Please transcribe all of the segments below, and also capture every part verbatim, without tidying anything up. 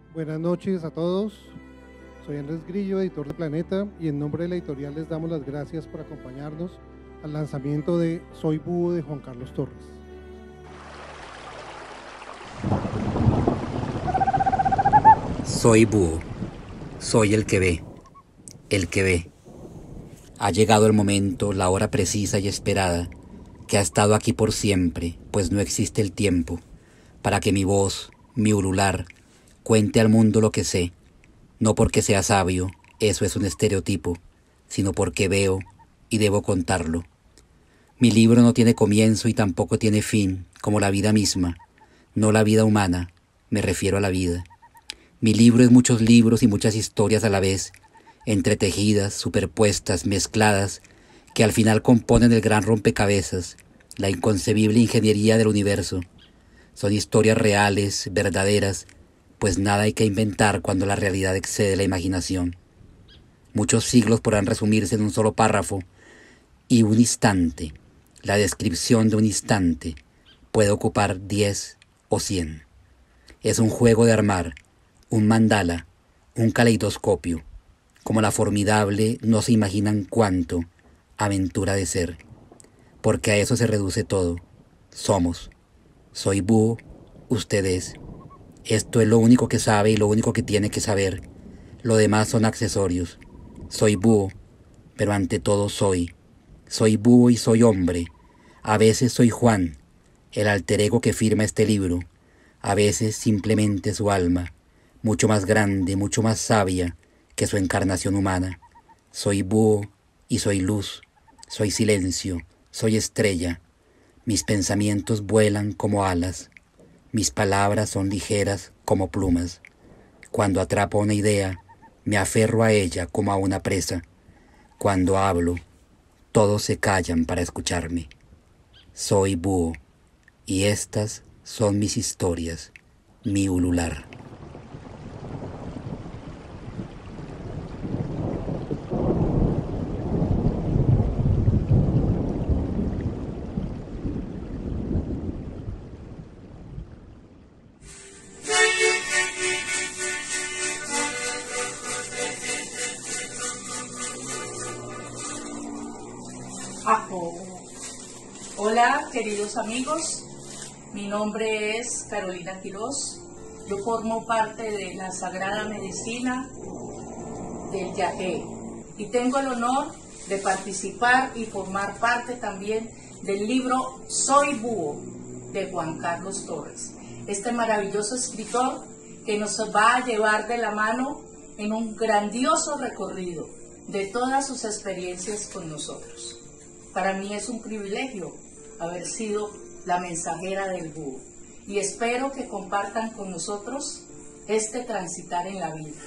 Buenas noches a todos. Soy Andrés Grillo, editor de Planeta, y en nombre de la editorial les damos las gracias por acompañarnos al lanzamiento de Soy Búho de Juan Carlos Torres. Soy búho, soy el que ve, el que ve. Ha llegado el momento, la hora precisa y esperada, que ha estado aquí por siempre, pues no existe el tiempo, para que mi voz, mi ulular, cuente al mundo lo que sé, no porque sea sabio, eso es un estereotipo, sino porque veo y debo contarlo. Mi libro no tiene comienzo y tampoco tiene fin, como la vida misma, no la vida humana, me refiero a la vida. Mi libro es muchos libros y muchas historias a la vez, entretejidas, superpuestas, mezcladas, que al final componen el gran rompecabezas, la inconcebible ingeniería del universo. Son historias reales, verdaderas, pues nada hay que inventar cuando la realidad excede la imaginación. Muchos siglos podrán resumirse en un solo párrafo, y un instante, la descripción de un instante, puede ocupar diez o cien. Es un juego de armar, un mandala, un caleidoscopio, como la formidable no se imaginan cuánto, aventura de ser. Porque a eso se reduce todo. Somos. Soy búho, usted es. Esto es lo único que sabe y lo único que tiene que saber. Lo demás son accesorios. Soy búho, pero ante todo soy. Soy búho y soy hombre. A veces soy Juan, el alter ego que firma este libro. A veces simplemente su alma, mucho más grande, mucho más sabia que su encarnación humana. Soy búho y soy luz. Soy silencio, soy estrella. Mis pensamientos vuelan como alas. Mis palabras son ligeras como plumas. Cuando atrapo una idea, me aferro a ella como a una presa. Cuando hablo, todos se callan para escucharme. Soy búho, y estas son mis historias, mi ulular. Ajo. Hola, queridos amigos, mi nombre es Carolina Quiroz, yo formo parte de la Sagrada Medicina del Yagé y tengo el honor de participar y formar parte también del libro Soy Búho de Juan Carlos Torres, este maravilloso escritor que nos va a llevar de la mano en un grandioso recorrido de todas sus experiencias con nosotros. Para mí es un privilegio haber sido la mensajera del búho y espero que compartan con nosotros este transitar en la vida.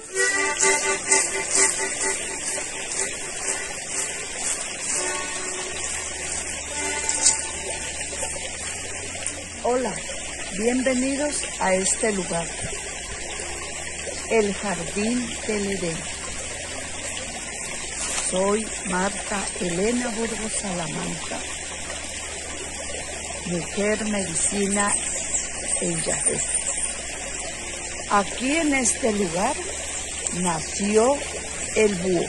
Hola, bienvenidos a este lugar, el Jardín del Edén. Soy Marta Elena Burgos Salamanca, mujer medicina en Yagé. Aquí en este lugar nació el búho,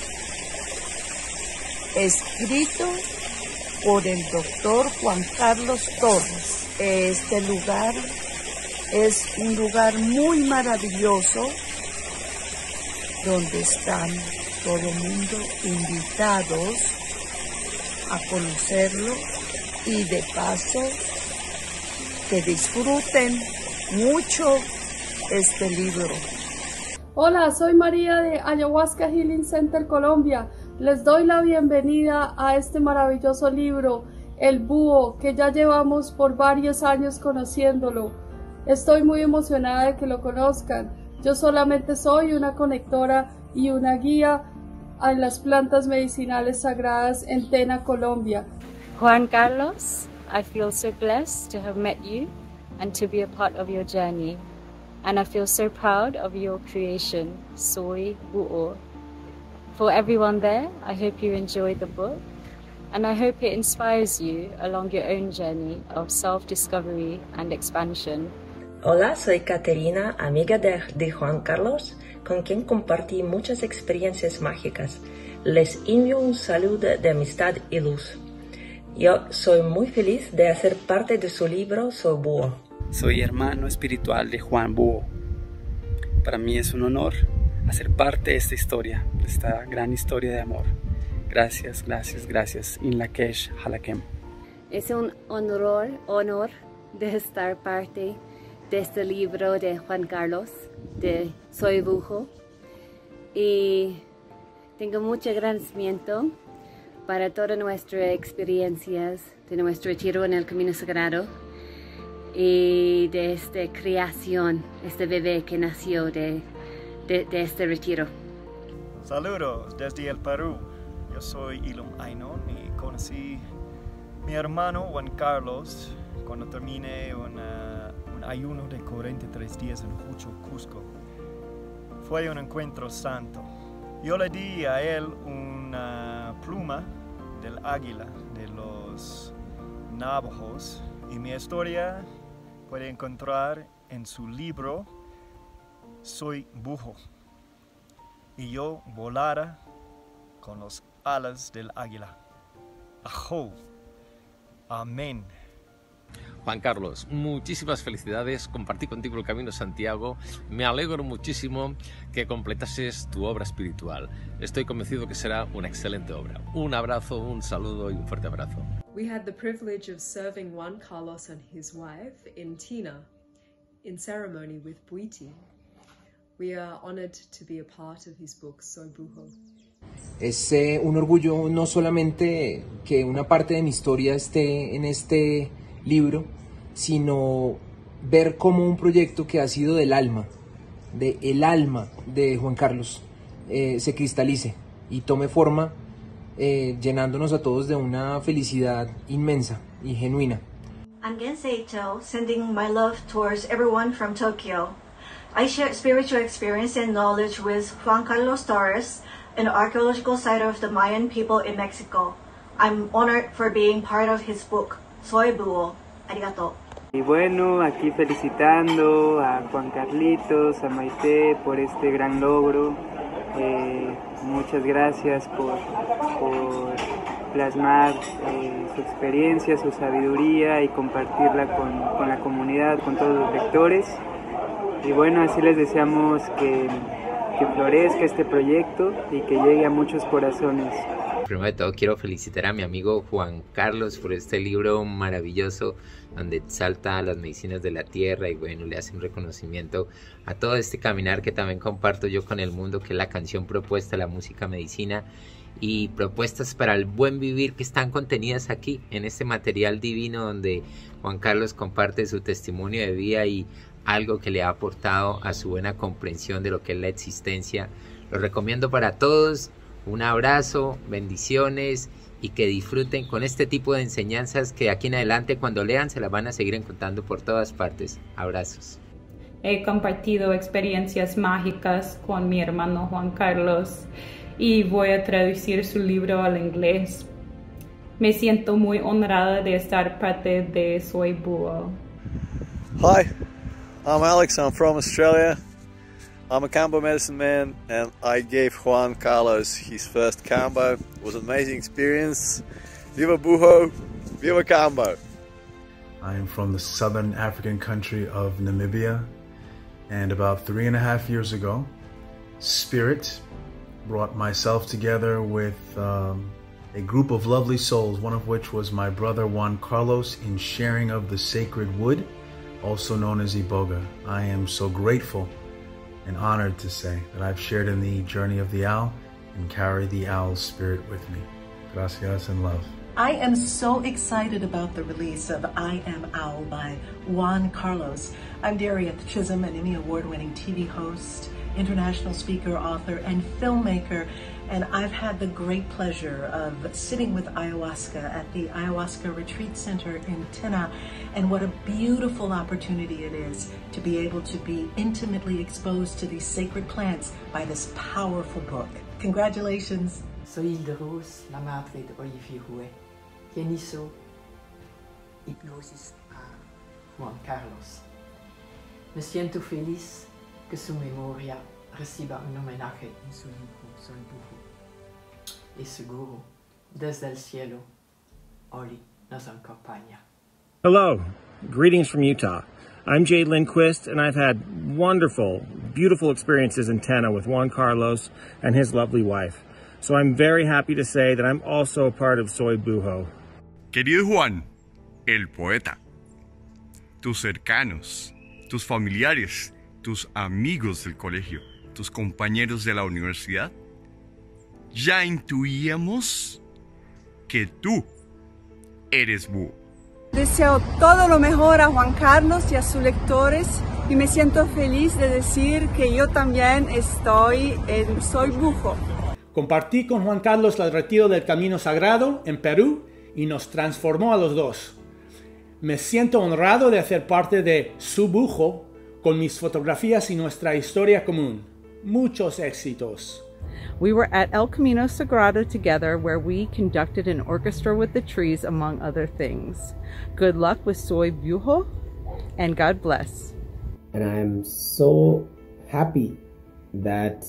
escrito por el doctor Juan Carlos Torres. Este lugar es un lugar muy maravilloso donde están todo el mundo invitados a conocerlo y de paso que disfruten mucho este libro. Hola, soy María de Ayahuasca Healing Center Colombia. Les doy la bienvenida a este maravilloso libro, El Búho, que ya llevamos por varios años conociéndolo. Estoy muy emocionada de que lo conozcan. Yo solamente soy una conectora y una guía en las plantas medicinales sagradas en Tena, Colombia. Juan Carlos, I feel so blessed to have met you and to be a part of your journey. And I feel so proud of your creation, Soy Búho. For everyone there, I hope you enjoy the book and I hope it inspires you along your own journey of self-discovery and expansion. Hola, soy Caterina, amiga de, de Juan Carlos, con quien compartí muchas experiencias mágicas. Les envío un saludo de amistad y luz. Yo soy muy feliz de hacer parte de su libro Soy Búho. Soy hermano espiritual de Juan Búho. Para mí es un honor hacer parte de esta historia, de esta gran historia de amor. Gracias, gracias, gracias. In Lakesh Halakem. Es un honor, honor de estar parte de este libro de Juan Carlos, de Soy Búho. Y tengo mucho agradecimiento para todas nuestras experiencias de nuestro retiro en el Camino Sagrado y de esta creación, este bebé que nació de, de, de este retiro. Saludos desde el Perú. Yo soy Ilum Aynon y conocí a mi hermano Juan Carlos cuando terminé una, un ayuno de cuarenta y tres días en Hucho, Cusco. Fue un encuentro santo. Yo le di a él una pluma del águila de los navajos y mi historia puede encontrar en su libro Soy Búho. Y yo volara con las alas del águila. Ajo. Amén. Juan Carlos, muchísimas felicidades, compartí contigo el Camino Santiago, me alegro muchísimo que completases tu obra espiritual, estoy convencido que será una excelente obra. Un abrazo, un saludo y un fuerte abrazo. We had the privilege of serving Juan Carlos and his wife in Tina, in ceremony with Bwiti. We are honored to be a part of his book, Soy Búho. Es eh, un orgullo no solamente que una parte de mi historia esté en este libro, sino ver cómo un proyecto que ha sido del alma, de el alma de Juan Carlos, eh, se cristalice y tome forma, eh, llenándonos a todos de una felicidad inmensa y genuina. I'm Gen Seicho, sending my love towards everyone from Tokyo. I share spiritual experience and knowledge with Juan Carlos Torres, an archaeological site of the Mayan people in Mexico. I'm honored for being part of his book, Soy Búho. Arigato. Y bueno, aquí felicitando a Juan Carlitos, a Maite por este gran logro. Eh, muchas gracias por, por plasmar eh, su experiencia, su sabiduría y compartirla con, con la comunidad, con todos los lectores. Y bueno, así les deseamos que, que florezca este proyecto y que llegue a muchos corazones. Primero de todo quiero felicitar a mi amigo Juan Carlos por este libro maravilloso donde exalta las medicinas de la tierra y bueno, le hace un reconocimiento a todo este caminar que también comparto yo con el mundo, que es la canción propuesta, la música medicina y propuestas para el buen vivir que están contenidas aquí en este material divino donde Juan Carlos comparte su testimonio de vida y algo que le ha aportado a su buena comprensión de lo que es la existencia. Lo recomiendo para todos. Un abrazo, bendiciones y que disfruten con este tipo de enseñanzas que aquí en adelante cuando lean se las van a seguir encontrando por todas partes. Abrazos. He compartido experiencias mágicas con mi hermano Juan Carlos y voy a traducir su libro al inglés. Me siento muy honrada de estar parte de Soy Búho. Hi, I'm Alex, I'm from Australia. I'm a Kambo medicine man and I gave Juan Carlos his first Kambo. It was an amazing experience. Viva Búho, Viva Kambo. I am from the southern African country of Namibia, and about three and a half years ago, Spirit brought myself together with um, a group of lovely souls, one of which was my brother Juan Carlos, in sharing of the sacred wood, also known as Iboga. I am so grateful and honored to say that I've shared in the journey of the owl and carry the owl's spirit with me. Gracias and love. I am so excited about the release of I Am Owl by Juan Carlos. I'm Darieth Chisholm, an Emmy Award-winning T V host, international speaker, author, and filmmaker, and I've had the great pleasure of sitting with ayahuasca at the Ayahuasca Retreat Center in Tina, and what a beautiful opportunity it is to be able to be intimately exposed to these sacred plants by this powerful book. Congratulations. Soy Hilde Rose, la madre de Olivier Rouet, quien hizo hipnosis a Juan Carlos. Me siento feliz que su memoria reciba un homenaje en su libro Soy Bujo. Y seguro, desde el cielo, hoy nos acompaña. Hello, greetings from Utah. I'm Jade Lindquist, and I've had wonderful, beautiful experiences in Tena with Juan Carlos and his lovely wife. So I'm very happy to say that I'm also a part of Soy Bujo. Querido Juan, el poeta, tus cercanos, tus familiares, tus amigos del colegio, tus compañeros de la universidad, ya intuíamos que tú eres Búho. Deseo todo lo mejor a Juan Carlos y a sus lectores y me siento feliz de decir que yo también estoy en Soy Bujo. Compartí con Juan Carlos el retiro del Camino Sagrado en Perú y nos transformó a los dos. Me siento honrado de hacer parte de Su Bujo con mis fotografías y nuestra historia común. Muchos éxitos. We were at El Camino Sagrado together, where we conducted an orchestra with the trees, among other things. Good luck with Soy Bujo, and God bless. And I'm so happy that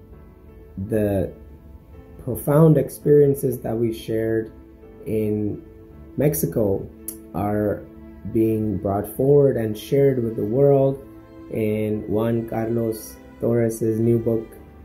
the profound experiences that we shared in Mexico are being brought forward and shared with the world in Juan Carlos Torres's new book,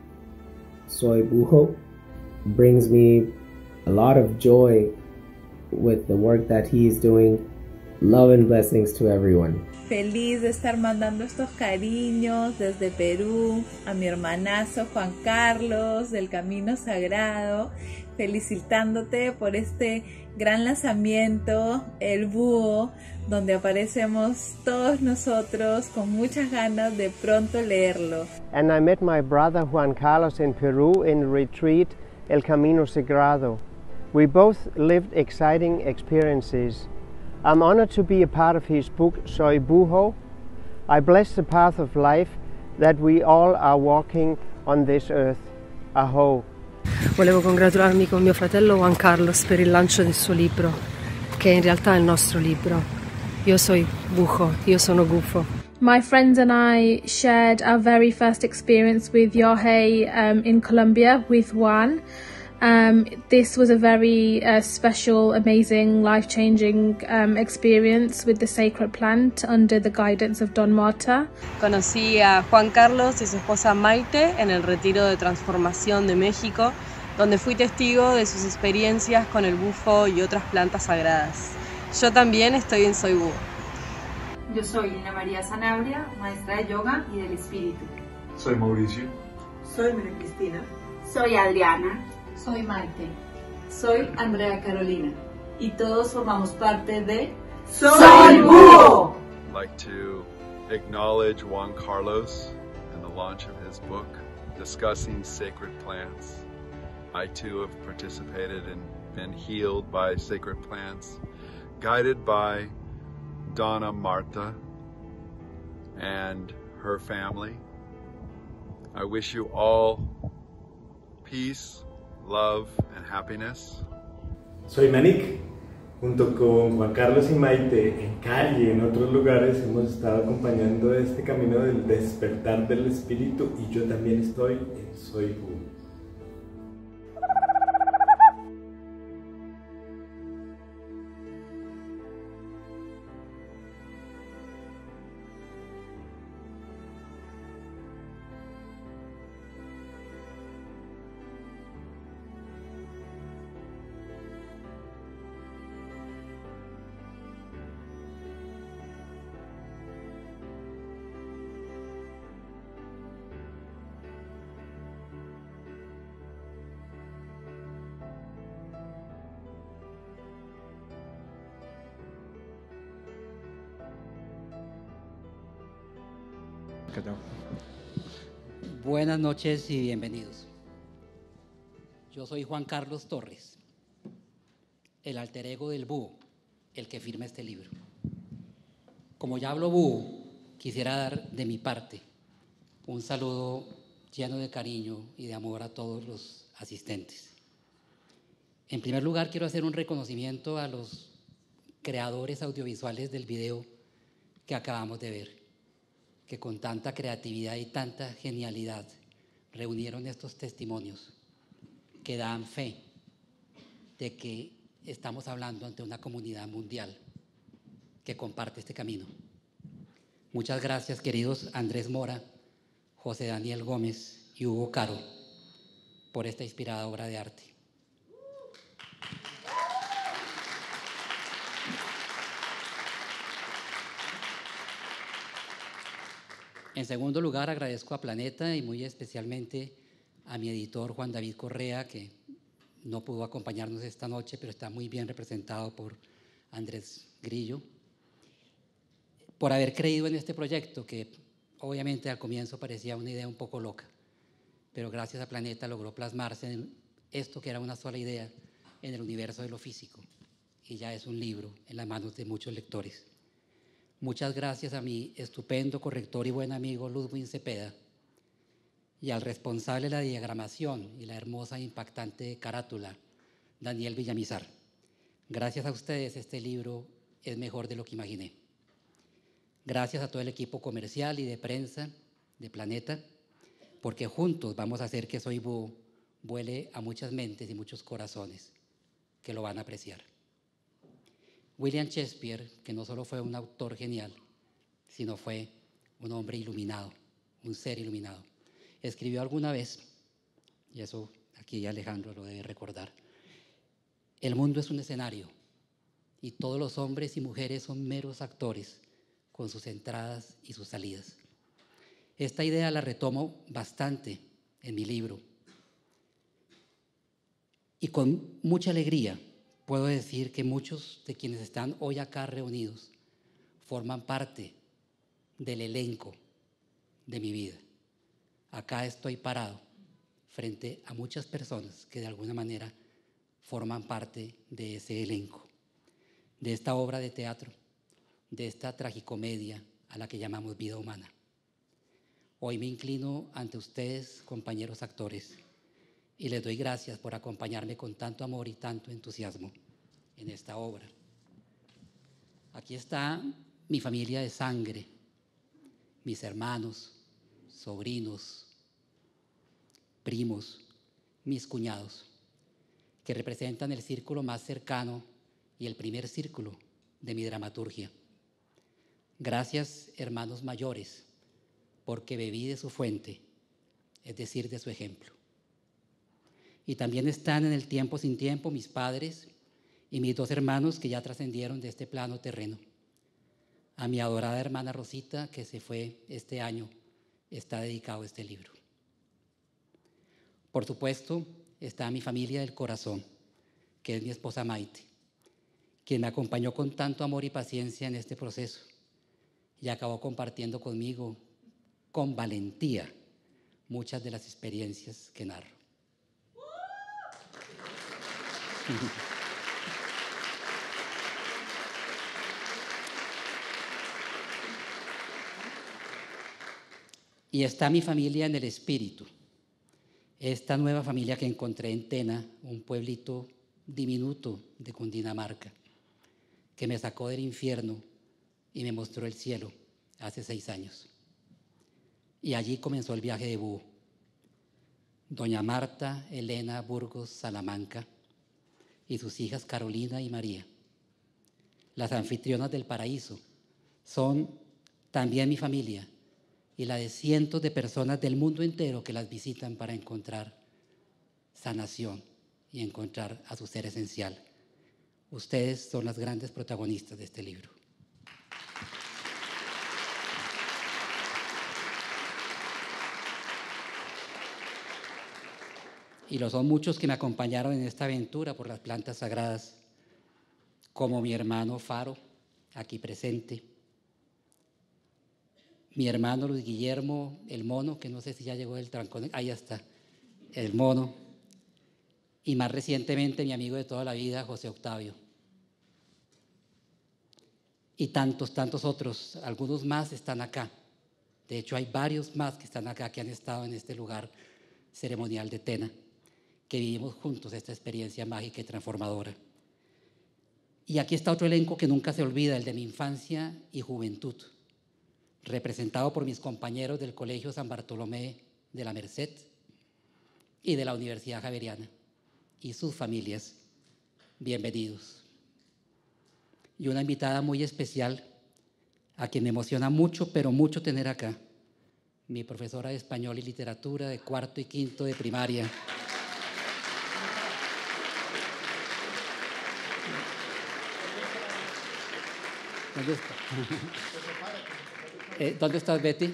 Soy Bujo. Brings me a lot of joy with the work that he is doing. Love and blessings to everyone. Feliz de estar mandando estos cariños desde Perú a mi hermanazo Juan Carlos del Camino Sagrado, felicitándote por este gran lanzamiento, El Búho, donde aparecemos todos nosotros con muchas ganas de pronto leerlo. And I met my brother Juan Carlos in Peru in retreat El Camino Sagrado. We both lived exciting experiences. I'm honored to be a part of his book, Soy Bujo. I bless the path of life that we all are walking on this earth. Aho. Volevo congratularmi con mio fratello Juan Carlos per il lancio del suo libro, che in realtà è il nostro libro. Io soy Bujo, io sono gufo. My friends and I shared our very first experience with Yohei um, in Colombia with Juan. Um, this was a very uh, special, amazing, life-changing um, experience with the sacred plant under the guidance of Don Marta. Conocí a Juan Carlos y su esposa Maite en el Retiro de Transformación de México, donde fui testigo de sus experiencias con el bufo y otras plantas sagradas. Yo también estoy en Soy Búho. Yo soy Lina María Sanabria, maestra de yoga y del espíritu. Soy Mauricio. Soy María Cristina. Soy Adriana. Soy Maite. Soy Andrea Carolina. Y todos formamos parte de Soy Búho. I'd like to acknowledge Juan Carlos and the launch of his book, Discussing Sacred Plants. I too have participated and been healed by sacred plants, guided by Donna Marta and her family. I wish you all peace, love, and happiness. Soy Manik. Junto con Juan Carlos y Maite, en Cali y en otros lugares, hemos estado acompañando este camino del despertar del espíritu y yo también estoy en Soy Búho. Buenas noches y bienvenidos. Yo soy Juan Carlos Torres, el alter ego del búho, el que firma este libro. Como ya hablo búho, quisiera dar de mi parte un saludo lleno de cariño y de amor a todos los asistentes. En primer lugar, quiero hacer un reconocimiento a los creadores audiovisuales del video que acabamos de ver. que con tanta creatividad y tanta genialidad reunieron estos testimonios que dan fe de que estamos hablando ante una comunidad mundial que comparte este camino. Muchas gracias, queridos Andrés Mora, José Daniel Gómez y Hugo Caro, por esta inspirada obra de arte. En segundo lugar, agradezco a Planeta y muy especialmente a mi editor Juan David Correa, que no pudo acompañarnos esta noche, pero está muy bien representado por Andrés Grillo, por haber creído en este proyecto, que obviamente al comienzo parecía una idea un poco loca, pero gracias a Planeta logró plasmarse en esto que era una sola idea en el universo de lo físico, y ya es un libro en las manos de muchos lectores. Muchas gracias a mi estupendo corrector y buen amigo Ludwig Cepeda, y al responsable de la diagramación y la hermosa e impactante carátula, Daniel Villamizar. Gracias a ustedes este libro es mejor de lo que imaginé. Gracias a todo el equipo comercial y de prensa de Planeta, porque juntos vamos a hacer que Soy Búho vuele a muchas mentes y muchos corazones que lo van a apreciar. William Shakespeare, que no solo fue un autor genial, sino fue un hombre iluminado, un ser iluminado, escribió alguna vez, y eso aquí Alejandro lo debe recordar: el mundo es un escenario y todos los hombres y mujeres son meros actores con sus entradas y sus salidas. Esta idea la retomo bastante en mi libro y con mucha alegría puedo decir que muchos de quienes están hoy acá reunidos forman parte del elenco de mi vida. Acá estoy parado frente a muchas personas que de alguna manera forman parte de ese elenco, de esta obra de teatro, de esta tragicomedia a la que llamamos vida humana. Hoy me inclino ante ustedes, compañeros actores, y les doy gracias por acompañarme con tanto amor y tanto entusiasmo en esta obra. Aquí está mi familia de sangre, mis hermanos, sobrinos, primos, mis cuñados, que representan el círculo más cercano y el primer círculo de mi dramaturgia. Gracias, hermanos mayores, porque bebí de su fuente, es decir, de su ejemplo. Y también están en el tiempo sin tiempo mis padres y mis dos hermanos que ya trascendieron de este plano terreno. A mi adorada hermana Rosita, que se fue este año, está dedicado este libro. Por supuesto, está mi familia del corazón, que es mi esposa Maite, quien me acompañó con tanto amor y paciencia en este proceso y acabó compartiendo conmigo, con valentía, muchas de las experiencias que narro. Y está mi familia en el espíritu, esta nueva familia que encontré en Tena, un pueblito diminuto de Cundinamarca, que me sacó del infierno y me mostró el cielo hace seis años. Y allí comenzó el viaje de Búho. Doña Marta Elena Burgos Salamanca y sus hijas Carolina y María, las anfitrionas del paraíso, son también mi familia y la de cientos de personas del mundo entero que las visitan para encontrar sanación y encontrar a su ser esencial. Ustedes son las grandes protagonistas de este libro. Y lo son muchos que me acompañaron en esta aventura por las plantas sagradas, como mi hermano Faro, aquí presente, mi hermano Luis Guillermo, el mono, que no sé si ya llegó del trancón, ahí está, el mono, y más recientemente mi amigo de toda la vida, José Octavio. Y tantos, tantos otros, algunos más están acá. De hecho, hay varios más que están acá, que han estado en este lugar ceremonial de Tena, que vivimos juntos esta experiencia mágica y transformadora. Y aquí está otro elenco que nunca se olvida, el de mi infancia y juventud, representado por mis compañeros del Colegio San Bartolomé de la Merced y de la Universidad Javeriana y sus familias. Bienvenidos. Y una invitada muy especial, a quien me emociona mucho, pero mucho tener acá, mi profesora de español y literatura de cuarto y quinto de primaria. ¿Dónde está? eh, ¿Dónde estás, Betty?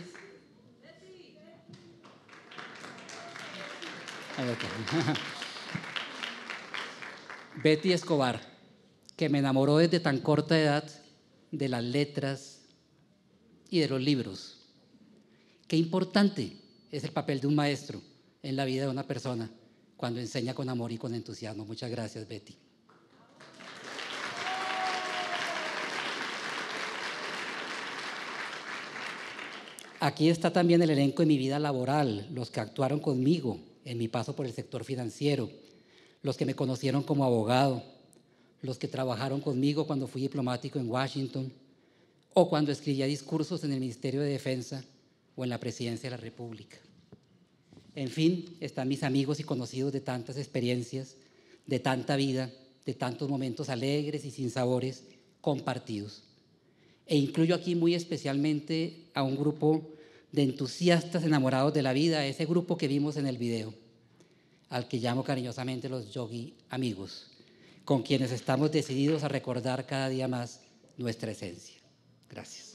Ahí está. Betty Escobar, que me enamoró desde tan corta edad de las letras y de los libros. Qué importante es el papel de un maestro en la vida de una persona cuando enseña con amor y con entusiasmo. Muchas gracias, Betty. Aquí está también el elenco de mi vida laboral, los que actuaron conmigo en mi paso por el sector financiero, los que me conocieron como abogado, los que trabajaron conmigo cuando fui diplomático en Washington o cuando escribía discursos en el Ministerio de Defensa o en la Presidencia de la República. En fin, están mis amigos y conocidos de tantas experiencias, de tanta vida, de tantos momentos alegres y sinsabores compartidos. E incluyo aquí muy especialmente a un grupo de entusiastas enamorados de la vida, ese grupo que vimos en el video, al que llamo cariñosamente los Yogi amigos, con quienes estamos decididos a recordar cada día más nuestra esencia. Gracias.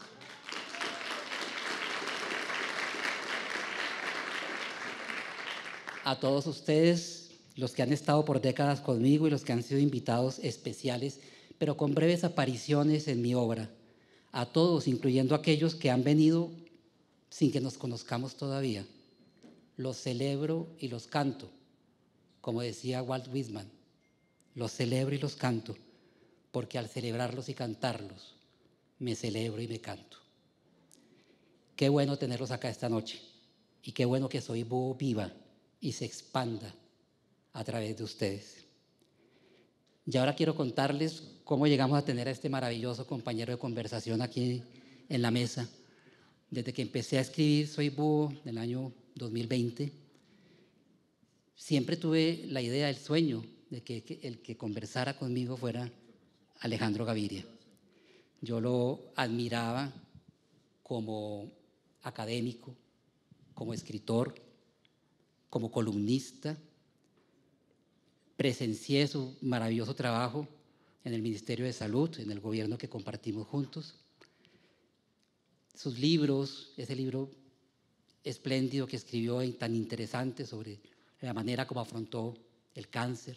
A todos ustedes, los que han estado por décadas conmigo y los que han sido invitados especiales, pero con breves apariciones en mi obra, a todos, incluyendo aquellos que han venido sin que nos conozcamos todavía, los celebro y los canto, como decía Walt Whitman, los celebro y los canto, porque al celebrarlos y cantarlos, me celebro y me canto. Qué bueno tenerlos acá esta noche, y qué bueno que Soy Búho viva y se expanda a través de ustedes. Y ahora quiero contarles cómo llegamos a tener a este maravilloso compañero de conversación aquí en la mesa. Desde que empecé a escribir Soy Búho en el año dos mil veinte, siempre tuve la idea, el sueño de que, que el que conversara conmigo fuera Alejandro Gaviria. Yo lo admiraba como académico, como escritor, como columnista. Presencié su maravilloso trabajo en el Ministerio de Salud, en el gobierno que compartimos juntos. Sus libros, ese libro espléndido que escribió y tan interesante sobre la manera como afrontó el cáncer.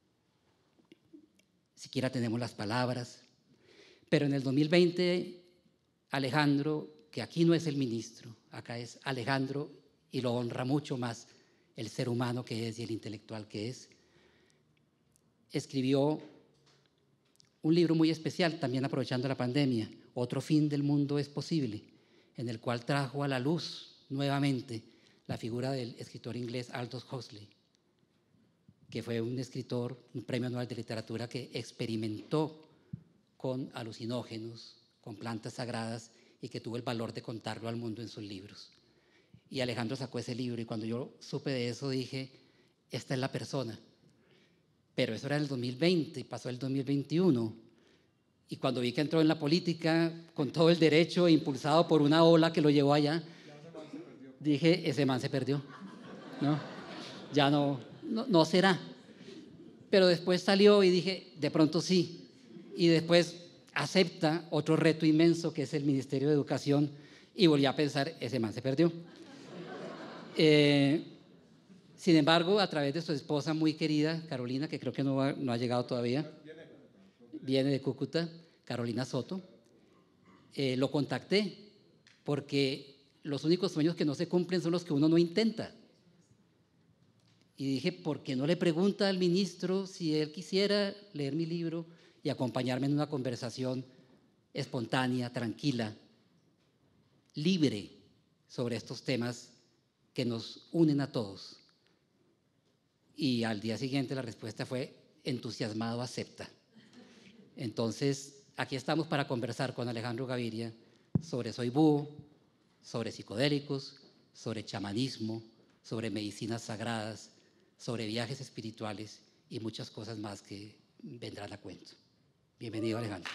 Siquiera tenemos las palabras. Pero en el dos mil veinte, Alejandro, que aquí no es el ministro, acá es Alejandro, y lo honra mucho más el ser humano que es y el intelectual que es, escribió un libro muy especial, también aprovechando la pandemia, Otro fin del mundo es posible, en el cual trajo a la luz nuevamente la figura del escritor inglés Aldous Huxley, que fue un escritor, un premio Nobel de literatura que experimentó con alucinógenos, con plantas sagradas y que tuvo el valor de contarlo al mundo en sus libros. Y Alejandro sacó ese libro y cuando yo supe de eso dije, esta es la persona. Pero eso era en el dos mil veinte y pasó el dos mil veintiuno. Y cuando vi que entró en la política con todo el derecho, impulsado por una ola que lo llevó allá, dije, ese man se perdió. ¿No? Ya no, no, no será. Pero después salió y dije, de pronto sí. Y después acepta otro reto inmenso que es el Ministerio de Educación y volví a pensar, ese man se perdió. Eh, sin embargo, a través de su esposa muy querida, Carolina, que creo que no ha, no ha llegado todavía, viene de Cúcuta, Carolina Soto, eh, lo contacté porque los únicos sueños que no se cumplen son los que uno no intenta. Y dije, ¿por qué no le pregunta al ministro si él quisiera leer mi libro y acompañarme en una conversación espontánea, tranquila, libre sobre estos temas que nos unen a todos? Y al día siguiente la respuesta fue, entusiasmado, acepta. Entonces, aquí estamos para conversar con Alejandro Gaviria sobre Soy Búho, sobre psicodélicos, sobre chamanismo, sobre medicinas sagradas, sobre viajes espirituales y muchas cosas más que vendrán a cuento. Bienvenido, Alejandro.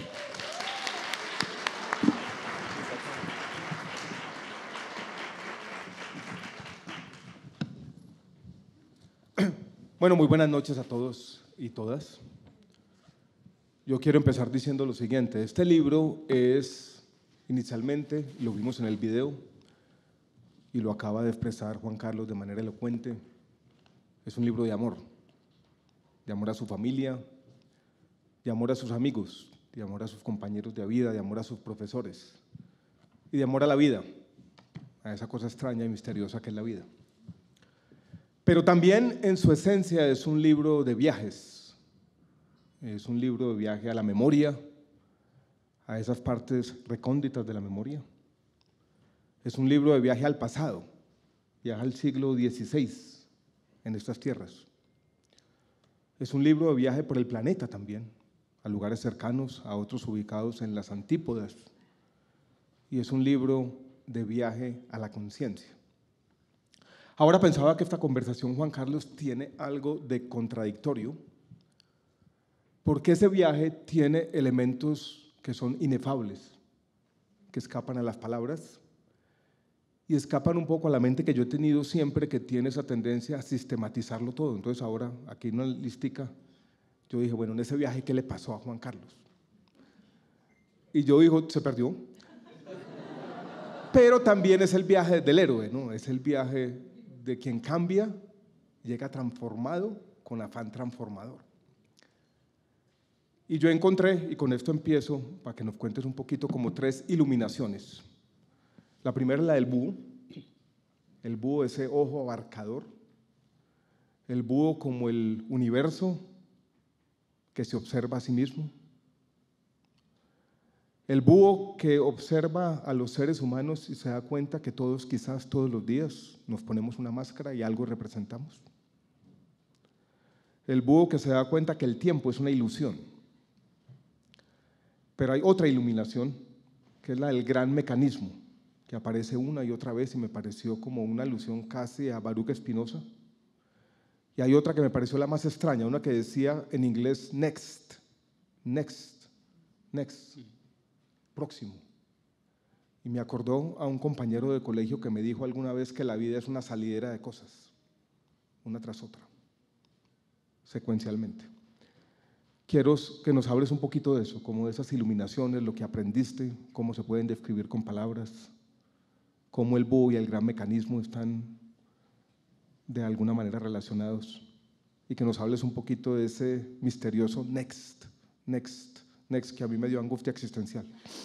Bueno, muy buenas noches a todos y todas. Yo quiero empezar diciendo lo siguiente. Este libro es, inicialmente, lo vimos en el video y lo acaba de expresar Juan Carlos de manera elocuente, es un libro de amor, de amor a su familia, de amor a sus amigos, de amor a sus compañeros de vida, de amor a sus profesores y de amor a la vida, a esa cosa extraña y misteriosa que es la vida. Pero también en su esencia es un libro de viajes, es un libro de viaje a la memoria, a esas partes recónditas de la memoria. Es un libro de viaje al pasado, viaja al siglo dieciséis en estas tierras. Es un libro de viaje por el planeta también, a lugares cercanos, a otros ubicados en las antípodas. Y es un libro de viaje a la conciencia. Ahora pensaba que esta conversación, Juan Carlos, tiene algo de contradictorio, porque ese viaje tiene elementos que son inefables, que escapan a las palabras y escapan un poco a la mente que yo he tenido siempre, que tiene esa tendencia a sistematizarlo todo. Entonces ahora, aquí en una listica, yo dije, bueno, en ese viaje, ¿qué le pasó a Juan Carlos? Y yo digo, se perdió. Pero también es el viaje del héroe, ¿no? Es el viaje de quien cambia, llega transformado con afán transformador. Y yo encontré, y con esto empiezo, para que nos cuentes un poquito, como tres iluminaciones. La primera es la del búho, el búho, ese ojo abarcador, el búho como el universo que se observa a sí mismo, el búho que observa a los seres humanos y se da cuenta que todos, quizás todos los días, nos ponemos una máscara y algo representamos. El búho que se da cuenta que el tiempo es una ilusión. Pero hay otra iluminación, que es la del gran mecanismo, que aparece una y otra vez y me pareció como una alusión casi a Baruch Spinoza. Y hay otra que me pareció la más extraña, una que decía en inglés next, next, next, próximo. Y me acordó a un compañero de colegio que me dijo alguna vez que la vida es una salidera de cosas, una tras otra, secuencialmente. Quiero que nos hables un poquito de eso, como de esas iluminaciones, lo que aprendiste, cómo se pueden describir con palabras, cómo el búho y el gran mecanismo están de alguna manera relacionados, y que nos hables un poquito de ese misterioso next, next, next, que a mí me dio angustia existencial.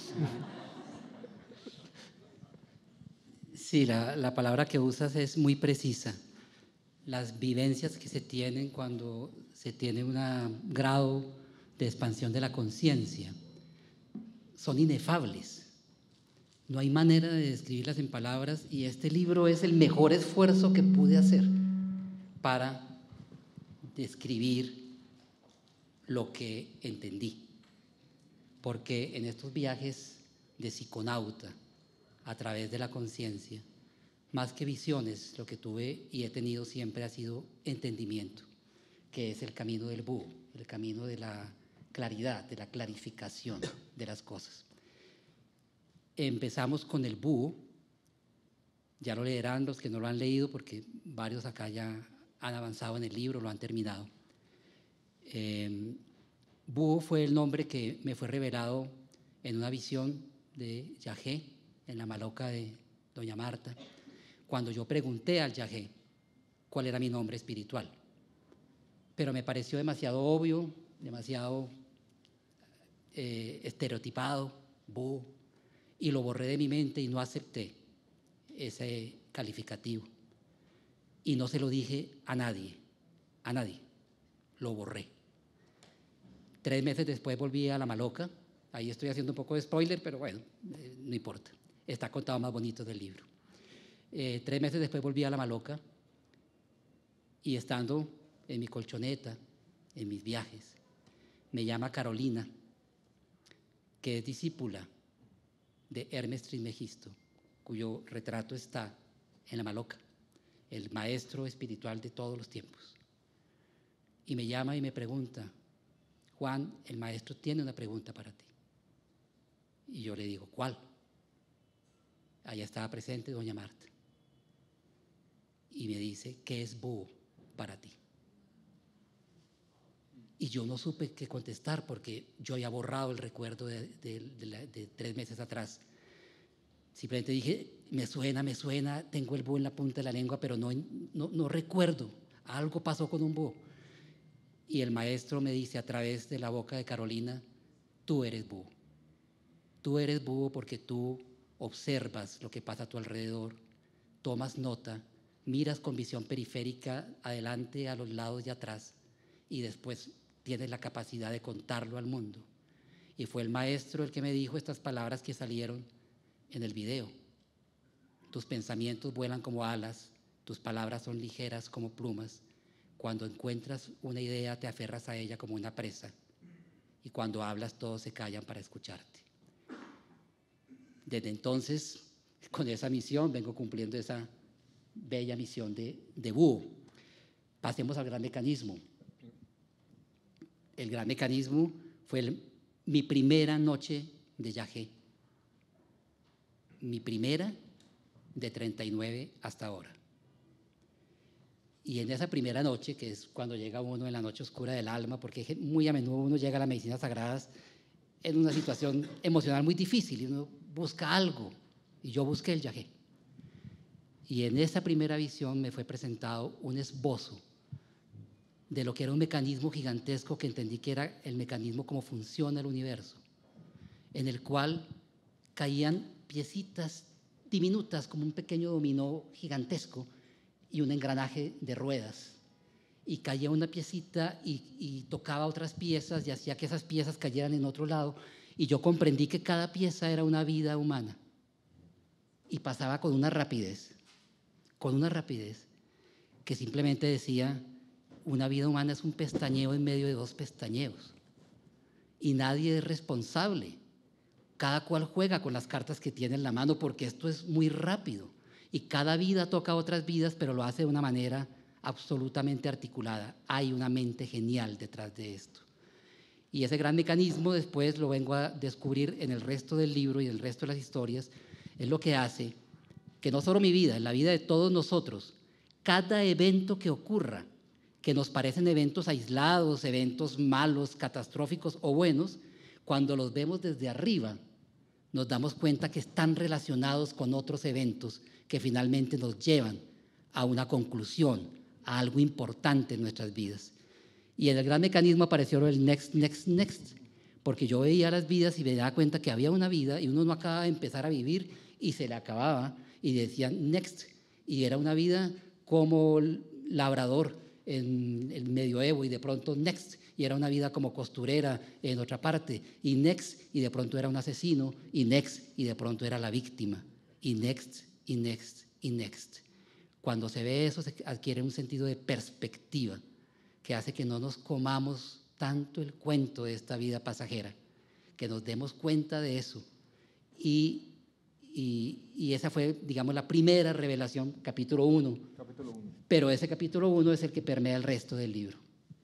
Sí, la, la palabra que usas es muy precisa. Las vivencias que se tienen cuando se tiene un grado de expansión de la conciencia son inefables. No hay manera de describirlas en palabras, y este libro es el mejor esfuerzo que pude hacer para describir lo que entendí. Porque en estos viajes de psiconauta a través de la conciencia, más que visiones, lo que tuve y he tenido siempre ha sido entendimiento, que es el camino del búho, el camino de la claridad, de la clarificación de las cosas. Empezamos con el búho, ya lo leerán los que no lo han leído, porque varios acá ya han avanzado en el libro, lo han terminado. Eh, búho fue el nombre que me fue revelado en una visión de Yahé, en la maloca de doña Marta, cuando yo pregunté al Yahé cuál era mi nombre espiritual. Pero me pareció demasiado obvio, demasiado eh, estereotipado, búho, y lo borré de mi mente y no acepté ese calificativo. Y no se lo dije a nadie, a nadie, lo borré. Tres meses después volví a la maloca, ahí estoy haciendo un poco de spoiler, pero bueno, eh, no importa, está contado más bonito del libro. Eh, tres meses después volví a la maloca y estando en mi colchoneta, en mis viajes, me llama Carolina, que es discípula de Hermes Trismegisto, cuyo retrato está en la Maloca, el maestro espiritual de todos los tiempos. Y me llama y me pregunta, Juan, el maestro tiene una pregunta para ti. Y yo le digo, ¿cuál? Allá estaba presente doña Marta. Y me dice, ¿qué es búho para ti? Y yo no supe qué contestar porque yo había borrado el recuerdo de, de, de, la, de tres meses atrás. Simplemente dije, me suena, me suena, tengo el búho en la punta de la lengua, pero no, no, no recuerdo. Algo pasó con un búho. Y el maestro me dice a través de la boca de Carolina, tú eres búho. Tú eres búho porque tú observas lo que pasa a tu alrededor, tomas nota, miras con visión periférica adelante, a los lados y atrás, y después tienes la capacidad de contarlo al mundo. Y fue el maestro el que me dijo estas palabras que salieron en el video. Tus pensamientos vuelan como alas, tus palabras son ligeras como plumas. Cuando encuentras una idea te aferras a ella como una presa, y cuando hablas todos se callan para escucharte. Desde entonces, con esa misión, vengo cumpliendo esa bella misión de, de búho. Pasemos al gran mecanismo. El gran mecanismo fue el, mi primera noche de yagé. Mi primera de treinta y nueve hasta ahora. Y en esa primera noche, que es cuando llega uno en la noche oscura del alma, porque muy a menudo uno llega a las medicinas sagradas en una situación emocional muy difícil y uno busca algo, y yo busqué el yagé. Y en esa primera visión me fue presentado un esbozo de lo que era un mecanismo gigantesco que entendí que era el mecanismo como funciona el universo, en el cual caían piecitas diminutas como un pequeño dominó gigantesco y un engranaje de ruedas. Y caía una piecita y, y tocaba otras piezas y hacía que esas piezas cayeran en otro lado. Y yo comprendí que cada pieza era una vida humana. Y pasaba con una rapidez, con una rapidez que simplemente decía, una vida humana es un pestañeo en medio de dos pestañeos. Y nadie es responsable. Cada cual juega con las cartas que tiene en la mano porque esto es muy rápido. Y cada vida toca otras vidas, pero lo hace de una manera absolutamente articulada. Hay una mente genial detrás de esto. Y ese gran mecanismo después lo vengo a descubrir en el resto del libro y en el resto de las historias. Es lo que hace que no solo mi vida, en la vida de todos nosotros, cada evento que ocurra, que nos parecen eventos aislados, eventos malos, catastróficos o buenos, cuando los vemos desde arriba, nos damos cuenta que están relacionados con otros eventos que finalmente nos llevan a una conclusión, a algo importante en nuestras vidas. Y en el gran mecanismo apareció el next, next, next, porque yo veía las vidas y me daba cuenta que había una vida y uno no acababa de empezar a vivir y se le acababa y decían next, y era una vida como labrador en el medioevo y de pronto next, y era una vida como costurera en otra parte, y next, y de pronto era un asesino, y next, y de pronto era la víctima, y next, y next, y next. Cuando se ve eso se adquiere un sentido de perspectiva que hace que no nos comamos tanto el cuento de esta vida pasajera, que nos demos cuenta de eso. Y, y, y esa fue, digamos, la primera revelación, capítulo uno. Capítulo uno. Pero ese capítulo uno es el que permea el resto del libro.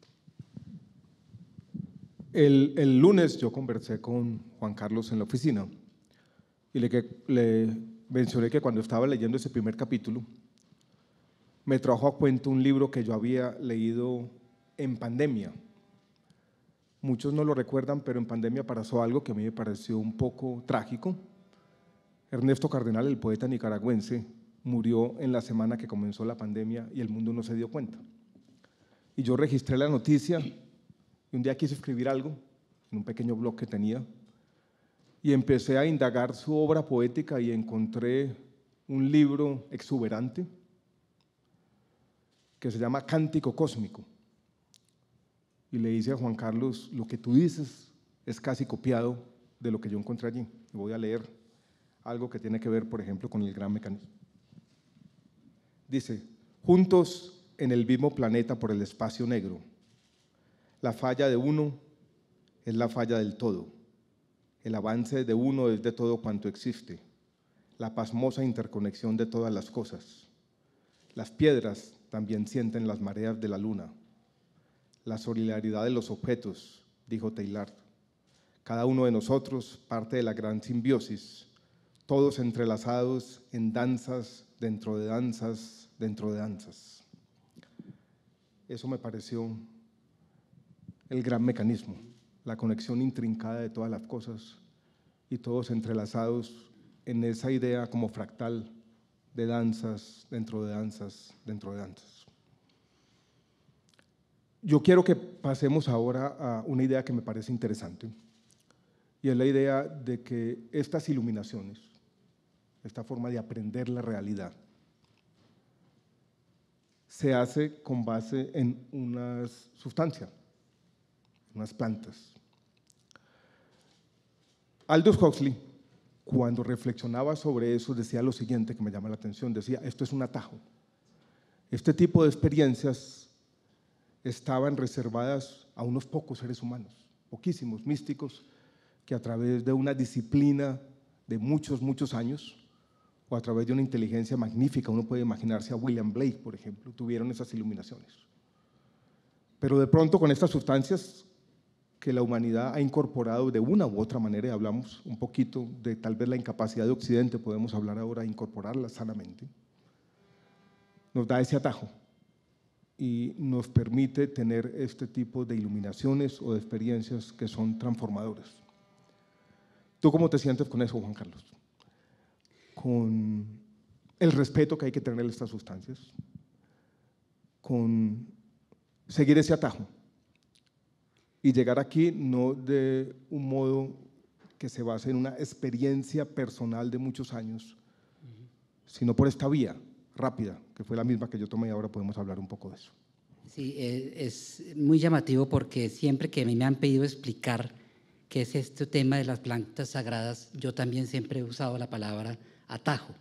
El, el lunes yo conversé con Juan Carlos en la oficina y le, que, le mencioné que cuando estaba leyendo ese primer capítulo, me trajo a cuento un libro que yo había leído en pandemia. Muchos no lo recuerdan, pero en pandemia pasó algo que a mí me pareció un poco trágico. Ernesto Cardenal, el poeta nicaragüense, murió en la semana que comenzó la pandemia y el mundo no se dio cuenta. Y yo registré la noticia y un día quise escribir algo en un pequeño blog que tenía y empecé a indagar su obra poética y encontré un libro exuberante que se llama Cántico Cósmico. Y le dice a Juan Carlos, lo que tú dices es casi copiado de lo que yo encontré allí. Y voy a leer algo que tiene que ver, por ejemplo, con el gran mecanismo. Dice, juntos en el mismo planeta por el espacio negro, la falla de uno es la falla del todo. El avance de uno es de todo cuanto existe. la pasmosa interconexión de todas las cosas. Las piedras también sienten las mareas de la luna. La solidaridad de los objetos, dijo Teilhard. Cada uno de nosotros parte de la gran simbiosis, todos entrelazados en danzas, dentro de danzas, dentro de danzas. Eso me pareció el gran mecanismo, la conexión intrincada de todas las cosas y todos entrelazados en esa idea como fractal de danzas, dentro de danzas, dentro de danzas. Yo quiero que pasemos ahora a una idea que me parece interesante, y es la idea de que estas iluminaciones, esta forma de aprender la realidad, se hace con base en una sustancia, unas plantas. Aldous Huxley, cuando reflexionaba sobre eso, decía lo siguiente que me llama la atención, decía, esto es un atajo. Este tipo de experiencias estaban reservadas a unos pocos seres humanos, poquísimos místicos, que a través de una disciplina de muchos, muchos años, o a través de una inteligencia magnífica, uno puede imaginarse a William Blake, por ejemplo, tuvieron esas iluminaciones. Pero de pronto con estas sustancias que la humanidad ha incorporado de una u otra manera, y hablamos un poquito de tal vez la incapacidad de Occidente, podemos hablar ahora de incorporarlas sanamente, nos da ese atajo y nos permite tener este tipo de iluminaciones o de experiencias que son transformadoras. ¿Tú cómo te sientes con eso, Juan Carlos? Con el respeto que hay que tener a estas sustancias, con seguir ese atajo y llegar aquí no de un modo que se base en una experiencia personal de muchos años, sino por esta vía rápida, que fue la misma que yo tomé, y ahora podemos hablar un poco de eso. Sí, es muy llamativo porque siempre que a mí me han pedido explicar qué es este tema de las plantas sagradas, yo también siempre he usado la palabra atajo.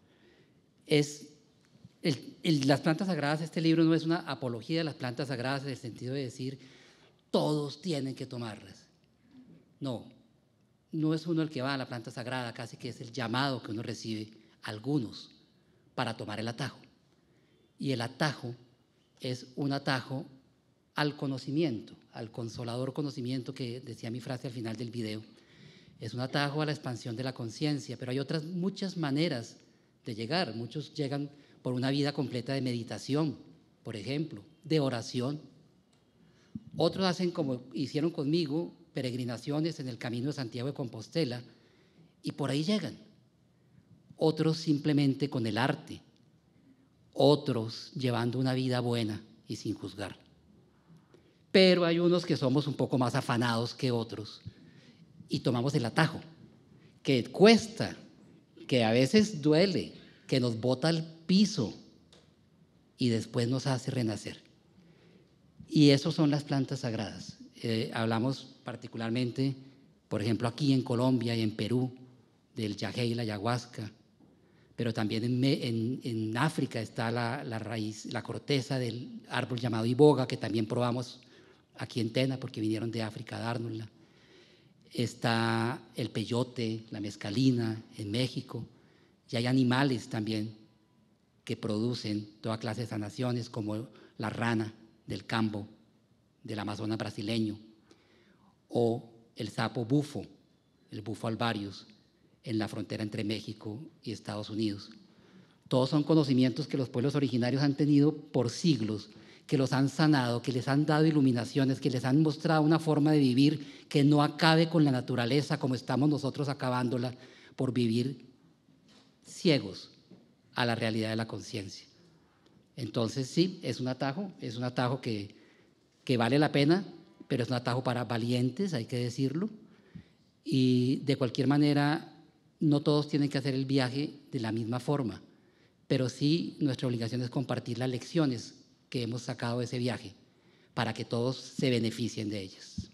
Es el, el, las plantas sagradas, este libro no es una apología de las plantas sagradas en el sentido de decir todos tienen que tomarlas. No, no es uno el que va a la planta sagrada, casi que es el llamado que uno recibe, algunos, para tomar el atajo. Y el atajo es un atajo al conocimiento, al consolador conocimiento que decía mi frase al final del video. Es un atajo a la expansión de la conciencia, pero hay otras muchas maneras de llegar. Muchos llegan por una vida completa de meditación, por ejemplo, de oración. Otros hacen como hicieron conmigo, peregrinaciones en el Camino de Santiago de Compostela, y por ahí llegan. Otros simplemente con el arte, otros llevando una vida buena y sin juzgar. Pero hay unos que somos un poco más afanados que otros y tomamos el atajo, que cuesta, que a veces duele, que nos bota al piso y después nos hace renacer. Y eso son las plantas sagradas. Eh, hablamos particularmente, por ejemplo, aquí en Colombia y en Perú, del yagé y la ayahuasca, pero también en, en, en África está la, la raíz, la corteza del árbol llamado iboga, que también probamos aquí en Tena, porque vinieron de África a dárnosla. Está el peyote, la mezcalina en México, y hay animales también que producen toda clase de sanaciones, como la rana del cambo, del Amazonas brasileño, o el sapo bufo, el bufo alvarius, en la frontera entre México y Estados Unidos. Todos son conocimientos que los pueblos originarios han tenido por siglos, que los han sanado, que les han dado iluminaciones, que les han mostrado una forma de vivir que no acabe con la naturaleza como estamos nosotros acabándola por vivir ciegos a la realidad de la conciencia. Entonces sí, es un atajo, es un atajo que, que vale la pena, pero es un atajo para valientes, hay que decirlo, y de cualquier manera no todos tienen que hacer el viaje de la misma forma, pero sí nuestra obligación es compartir las lecciones que hemos sacado de ese viaje para que todos se beneficien de ellas.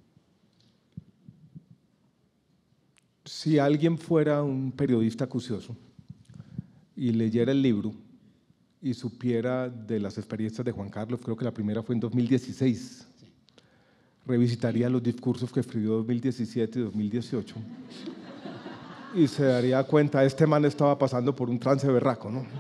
Si alguien fuera un periodista acucioso y leyera el libro y supiera de las experiencias de Juan Carlos, creo que la primera fue en dos mil dieciséis, sí. Revisitaría los discursos que escribió en dos mil diecisiete y dos mil dieciocho y se daría cuenta, este man estaba pasando por un trance berraco, ¿no?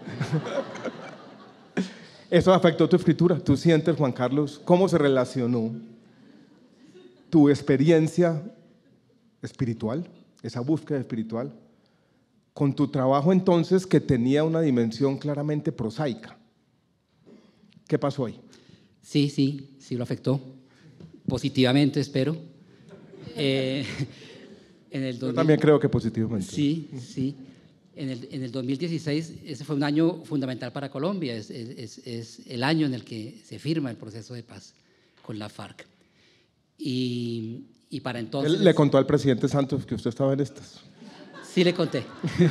Eso afectó tu escritura. ¿Tú sientes, Juan Carlos, cómo se relacionó tu experiencia espiritual, esa búsqueda espiritual, con tu trabajo entonces que tenía una dimensión claramente prosaica? ¿Qué pasó ahí? Sí, sí, sí lo afectó. Positivamente, espero. Eh, en el dos mil... Yo también creo que positivamente. Sí, sí. En el, en el dos mil dieciséis, ese fue un año fundamental para Colombia. Es, es, es el año en el que se firma el proceso de paz con la FARC. Y, y para entonces... Él le contó al presidente Santos que usted estaba en estas. Sí le conté.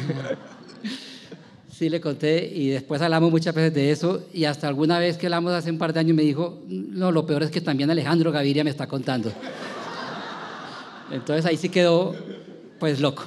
Sí le conté y después hablamos muchas veces de eso y hasta alguna vez que hablamos hace un par de años me dijo, no, lo peor es que también Alejandro Gaviria me está contando. Entonces ahí sí quedó pues loco.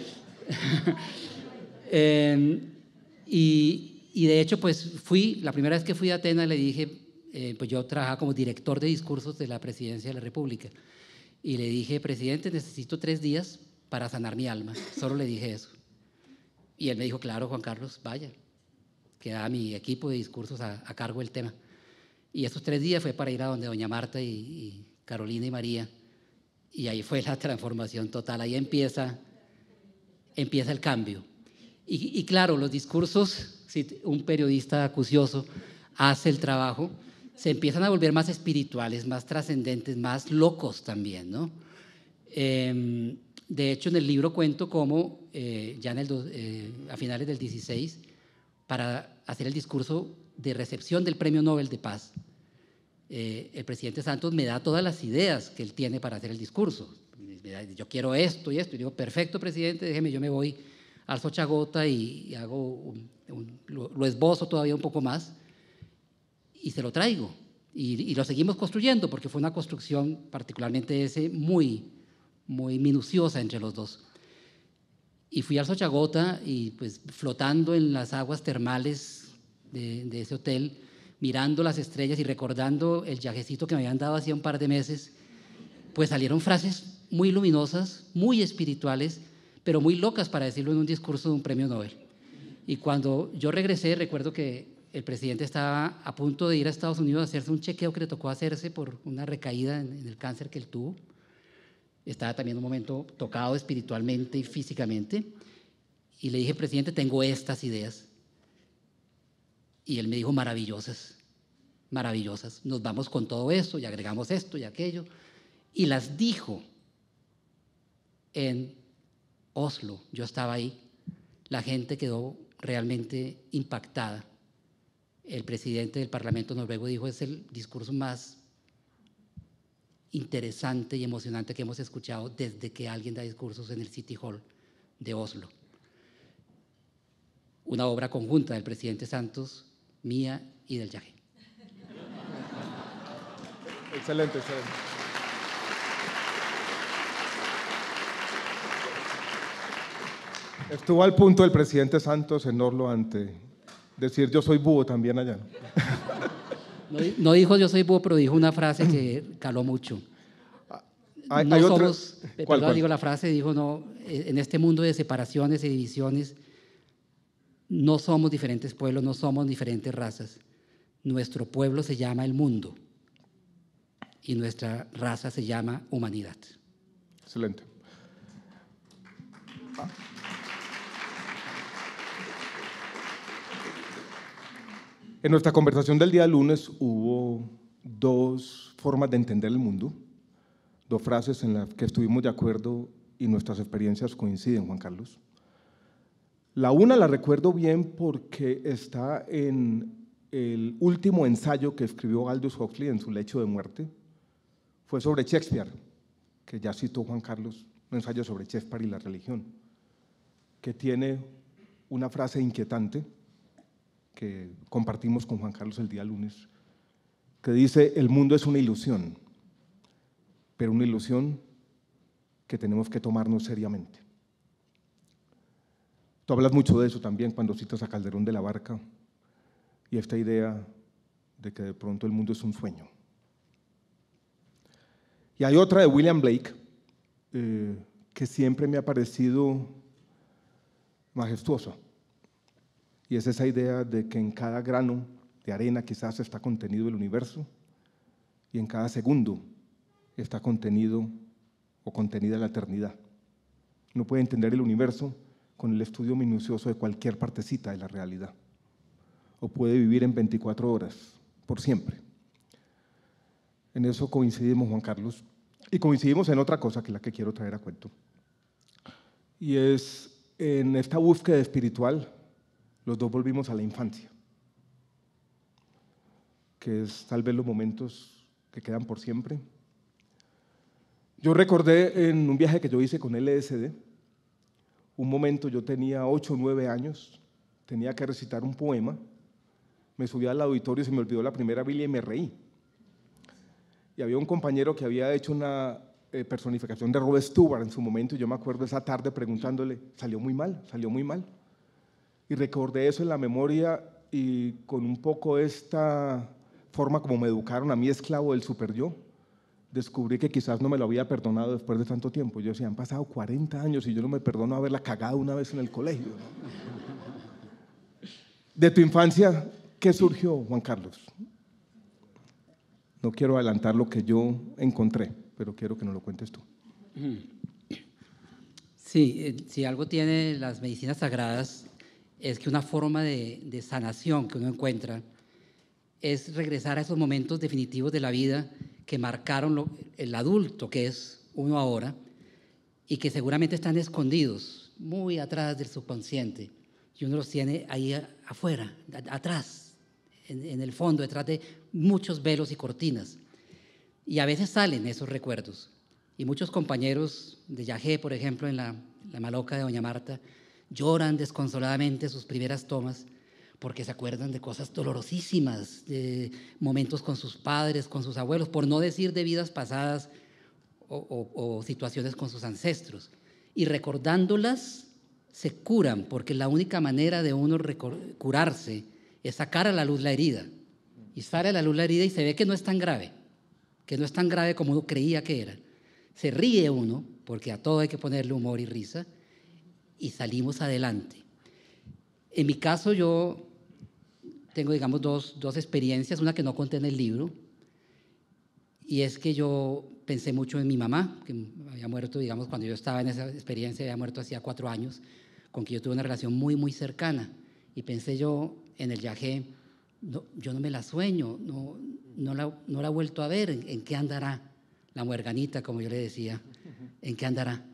eh, y, y de hecho pues fui, la primera vez que fui a Atenas le dije, eh, pues yo trabajaba como director de discursos de la Presidencia de la República y le dije, presidente, necesito tres días para sanar mi alma. Solo le dije eso. Y él me dijo, claro, Juan Carlos, vaya. Quedaba mi equipo de discursos a, a cargo del tema. Y esos tres días fue para ir a donde doña Marta y, y Carolina y María. Y ahí fue la transformación total. Ahí empieza, empieza el cambio. Y, y claro, los discursos, si un periodista acucioso hace el trabajo, se empiezan a volver más espirituales, más trascendentes, más locos también, ¿no? Eh, De hecho, en el libro cuento cómo, eh, ya en el do, eh, a finales del dieciséis, para hacer el discurso de recepción del Premio Nobel de Paz, eh, el presidente Santos me da todas las ideas que él tiene para hacer el discurso. Yo quiero esto y esto. Y digo, perfecto, presidente, déjeme, yo me voy al Sochagota y, y hago un, un, lo, lo esbozo todavía un poco más y se lo traigo. Y, y lo seguimos construyendo, porque fue una construcción, particularmente ese, muy... muy minuciosa entre los dos. Y fui al Sochagota y pues flotando en las aguas termales de, de ese hotel, mirando las estrellas y recordando el viajecito que me habían dado hacía un par de meses, pues salieron frases muy luminosas, muy espirituales, pero muy locas para decirlo en un discurso de un premio Nobel. Y cuando yo regresé, recuerdo que el presidente estaba a punto de ir a Estados Unidos a hacerse un chequeo que le tocó hacerse por una recaída en, en el cáncer que él tuvo. Estaba también en un momento tocado espiritualmente y físicamente. Y le dije, presidente, tengo estas ideas. Y él me dijo, maravillosas, maravillosas. Nos vamos con todo eso y agregamos esto y aquello. Y las dijo en Oslo. Yo estaba ahí. La gente quedó realmente impactada. El presidente del Parlamento noruego dijo, es el discurso más interesante y emocionante que hemos escuchado desde que alguien da discursos en el City Hall de Oslo. Una obra conjunta del presidente Santos, mía y del Yaje. Excelente, excelente. Estuvo al punto el presidente Santos en Oslo ante decir yo soy búho también allá. No, no dijo yo soy búho, pero dijo una frase que caló mucho. Hay, no hay somos, otra... perdón, ¿Cuál, cuál? digo la frase, dijo no, en este mundo de separaciones y divisiones no somos diferentes pueblos, no somos diferentes razas. Nuestro pueblo se llama el mundo y nuestra raza se llama humanidad. Excelente. Ah. En nuestra conversación del día lunes hubo dos formas de entender el mundo, dos frases en las que estuvimos de acuerdo y nuestras experiencias coinciden, Juan Carlos. La una la recuerdo bien porque está en el último ensayo que escribió Aldous Huxley en su lecho de muerte. Fue sobre Shakespeare, que ya citó Juan Carlos, un ensayo sobre Shakespeare y la religión, que tiene una frase inquietante que compartimos con Juan Carlos el día lunes, que dice, el mundo es una ilusión, pero una ilusión que tenemos que tomarnos seriamente. Tú hablas mucho de eso también cuando citas a Calderón de la Barca y esta idea de que de pronto el mundo es un sueño. Y hay otra de William Blake eh, que siempre me ha parecido majestuosa. Y es esa idea de que en cada grano de arena quizás está contenido el universo y en cada segundo está contenido o contenida la eternidad. Uno puede entender el universo con el estudio minucioso de cualquier partecita de la realidad, o puede vivir en veinticuatro horas, por siempre. En eso coincidimos, Juan Carlos, y coincidimos en otra cosa que es la que quiero traer a cuento, y es en esta búsqueda espiritual, los dos volvimos a la infancia, que es tal vez los momentos que quedan por siempre. Yo recordé en un viaje que yo hice con L S D, un momento, yo tenía ocho o nueve años, tenía que recitar un poema, me subí al auditorio, se me olvidó la primera Biblia y me reí. Y había un compañero que había hecho una eh, personificación de Rod Stewart en su momento, y yo me acuerdo esa tarde preguntándole, salió muy mal, salió muy mal. Y recordé eso en la memoria, y con un poco esta forma como me educaron a mí, esclavo del super yo, descubrí que quizás no me lo había perdonado después de tanto tiempo. Yo decía, han pasado cuarenta años y yo no me perdono haberla cagado una vez en el colegio, ¿no? De tu infancia, ¿qué surgió, Juan Carlos? No quiero adelantar lo que yo encontré, pero quiero que nos lo cuentes tú. Sí, si algo tiene las medicinas sagradas es que una forma de, de sanación que uno encuentra es regresar a esos momentos definitivos de la vida que marcaron lo, el adulto que es uno ahora y que seguramente están escondidos muy atrás del subconsciente y uno los tiene ahí a, afuera, a, atrás, en, en el fondo, detrás de muchos velos y cortinas. Y a veces salen esos recuerdos. Y muchos compañeros de Yajé, por ejemplo, en la, la Maloca de Doña Marta, lloran desconsoladamente sus primeras tomas porque se acuerdan de cosas dolorosísimas, de momentos con sus padres, con sus abuelos, por no decir de vidas pasadas o, o, o situaciones con sus ancestros. Y recordándolas, se curan, porque la única manera de uno curarse es sacar a la luz la herida. Y sale a la luz la herida y se ve que no es tan grave, que no es tan grave como uno creía que era. Se ríe uno, porque a todo hay que ponerle humor y risa, y salimos adelante. En mi caso, yo tengo, digamos, dos, dos experiencias, una que no conté en el libro, y es que yo pensé mucho en mi mamá, que había muerto, digamos, cuando yo estaba en esa experiencia, había muerto hacía cuatro años, con quien yo tuve una relación muy, muy cercana, y pensé yo en el Yajé, no, yo no me la sueño, no, no, la, no la he vuelto a ver, ¿en, en qué andará? La muerganita, como yo le decía, ¿en qué andará?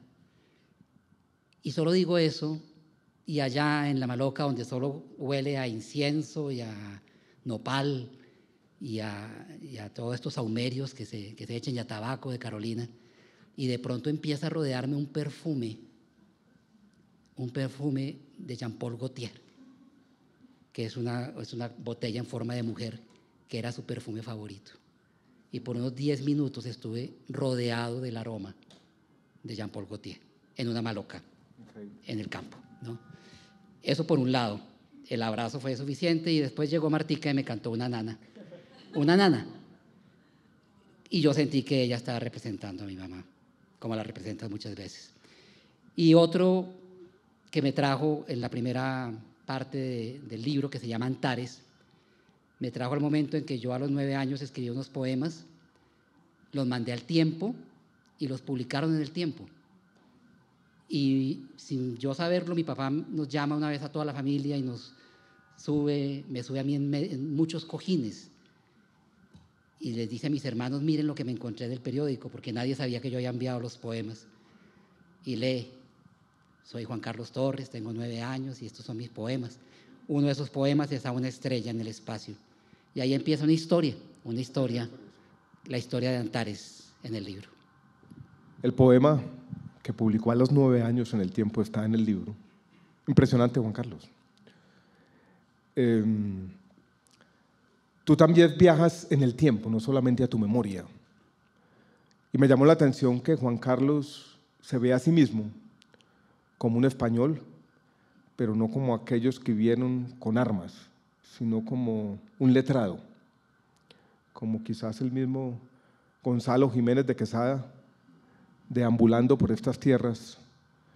Y solo digo eso, y allá en la Maloca, donde solo huele a incienso y a nopal y a, y a todos estos saumerios que se, que se echen, y a tabaco de Carolina, y de pronto empieza a rodearme un perfume, un perfume de Jean-Paul Gaultier, que es una, es una botella en forma de mujer, que era su perfume favorito. Y por unos diez minutos estuve rodeado del aroma de Jean-Paul Gaultier, en una Maloca, okay, en el campo, ¿no? Eso por un lado, el abrazo fue suficiente, y después llegó Martica y me cantó una nana, una nana, y yo sentí que ella estaba representando a mi mamá, como la representa muchas veces. Y otro que me trajo en la primera parte de, del libro, que se llama Antares, me trajo el momento en que yo a los nueve años escribí unos poemas, los mandé al Tiempo y los publicaron en el Tiempo. Y sin yo saberlo, mi papá nos llama una vez a toda la familia y nos sube, me sube a mí en, en muchos cojines. Y les dice a mis hermanos, miren lo que me encontré del periódico, porque nadie sabía que yo había enviado los poemas. Y lee, soy Juan Carlos Torres, tengo nueve años y estos son mis poemas. Uno de esos poemas es A una estrella en el espacio. Y ahí empieza una historia, una historia, la historia de Antares en el libro. El poema que publicó a los nueve años en el Tiempo está en el libro. Impresionante, Juan Carlos. Eh, tú también viajas en el tiempo, no solamente a tu memoria. Y me llamó la atención que Juan Carlos se ve a sí mismo como un español, pero no como aquellos que vieron con armas, sino como un letrado, como quizás el mismo Gonzalo Jiménez de Quesada, deambulando por estas tierras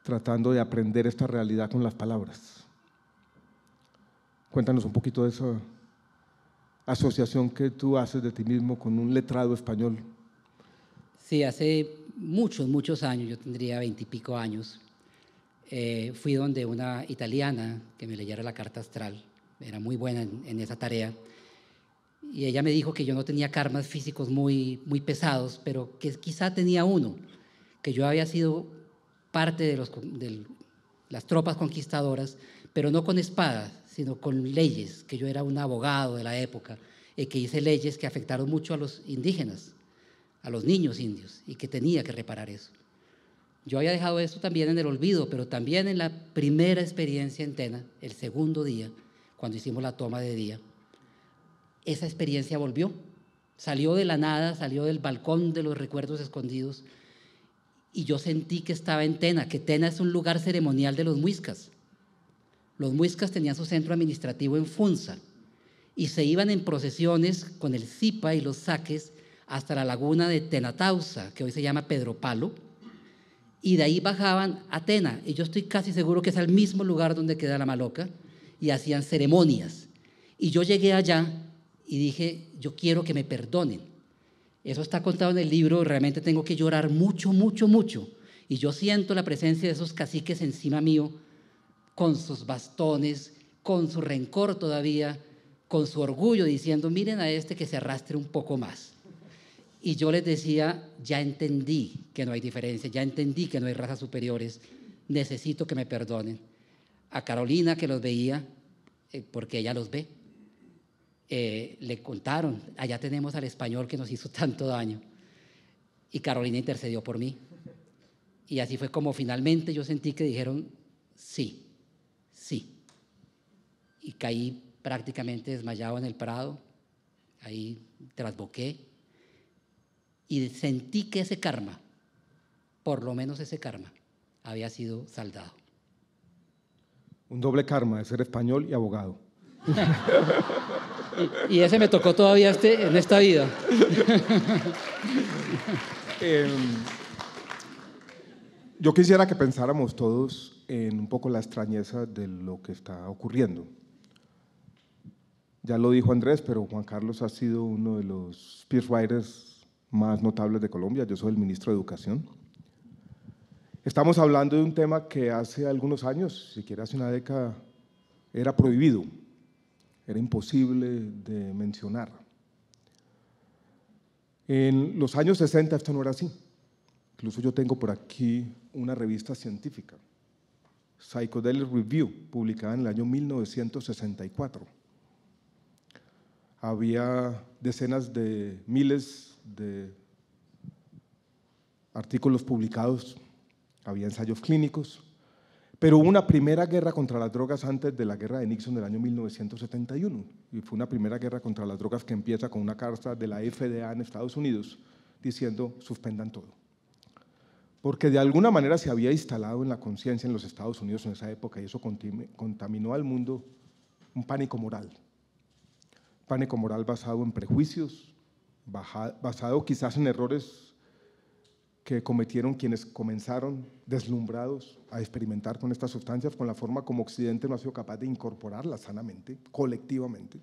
tratando de aprender esta realidad con las palabras. Cuéntanos un poquito de esa asociación que tú haces de ti mismo con un letrado español. Sí, hace muchos, muchos años, yo tendría veintipico años, eh, fui donde una italiana que me leyera la carta astral, era muy buena en, en esa tarea, y ella me dijo que yo no tenía karmas físicos muy, muy pesados, pero que quizá tenía uno, que yo había sido parte de, los, de las tropas conquistadoras, pero no con espadas, sino con leyes, que yo era un abogado de la época, y que hice leyes que afectaron mucho a los indígenas, a los niños indios, y que tenía que reparar eso. Yo había dejado eso también en el olvido, pero también en la primera experiencia en Tena, el segundo día, cuando hicimos la toma de día, esa experiencia volvió, salió de la nada, salió del balcón de los recuerdos escondidos, y yo sentí que estaba en Tena, que Tena es un lugar ceremonial de los muiscas. Los muiscas tenían su centro administrativo en Funza, y se iban en procesiones con el zipa y los saques hasta la laguna de Tenatausa, que hoy se llama Pedro Palo, y de ahí bajaban a Tena, y yo estoy casi seguro que es el mismo lugar donde queda la Maloca, y hacían ceremonias. Y yo llegué allá y dije, yo quiero que me perdonen. Eso está contado en el libro, realmente tengo que llorar mucho, mucho, mucho, y yo siento la presencia de esos caciques encima mío, con sus bastones, con su rencor todavía, con su orgullo, diciendo, miren a este que se arrastre un poco más. Y yo les decía, ya entendí que no hay diferencia, ya entendí que no hay razas superiores, necesito que me perdonen. A Carolina, que los veía, eh, porque ella los ve, eh, le contaron, allá tenemos al español que nos hizo tanto daño. Y Carolina intercedió por mí. Y así fue como finalmente yo sentí que dijeron, sí, sí. Y caí prácticamente desmayado en el prado, ahí trasboqué, y sentí que ese karma, por lo menos ese karma, había sido saldado. Un doble karma de ser español y abogado. y, y ese me tocó todavía este, en esta vida. eh, yo quisiera que pensáramos todos en un poco la extrañeza de lo que está ocurriendo. Ya lo dijo Andrés, pero Juan Carlos ha sido uno de los speechwriters más notables de Colombia. Yo soy el ministro de Educación. Estamos hablando de un tema que hace algunos años, siquiera hace una década, era prohibido, era imposible de mencionar. En los años sesenta esto no era así. Incluso yo tengo por aquí una revista científica, Psychedelic Review, publicada en el año mil novecientos sesenta y cuatro. Había decenas de miles de artículos publicados, había ensayos clínicos, pero hubo una primera guerra contra las drogas antes de la guerra de Nixon del año mil novecientos setenta y uno, y fue una primera guerra contra las drogas que empieza con una carta de la F D A en Estados Unidos diciendo suspendan todo, porque de alguna manera se había instalado en la conciencia en los Estados Unidos en esa época, y eso contaminó al mundo, un pánico moral, pánico moral basado en prejuicios, basado quizás en errores que cometieron quienes comenzaron deslumbrados a experimentar con estas sustancias, con la forma como Occidente no ha sido capaz de incorporarlas sanamente, colectivamente.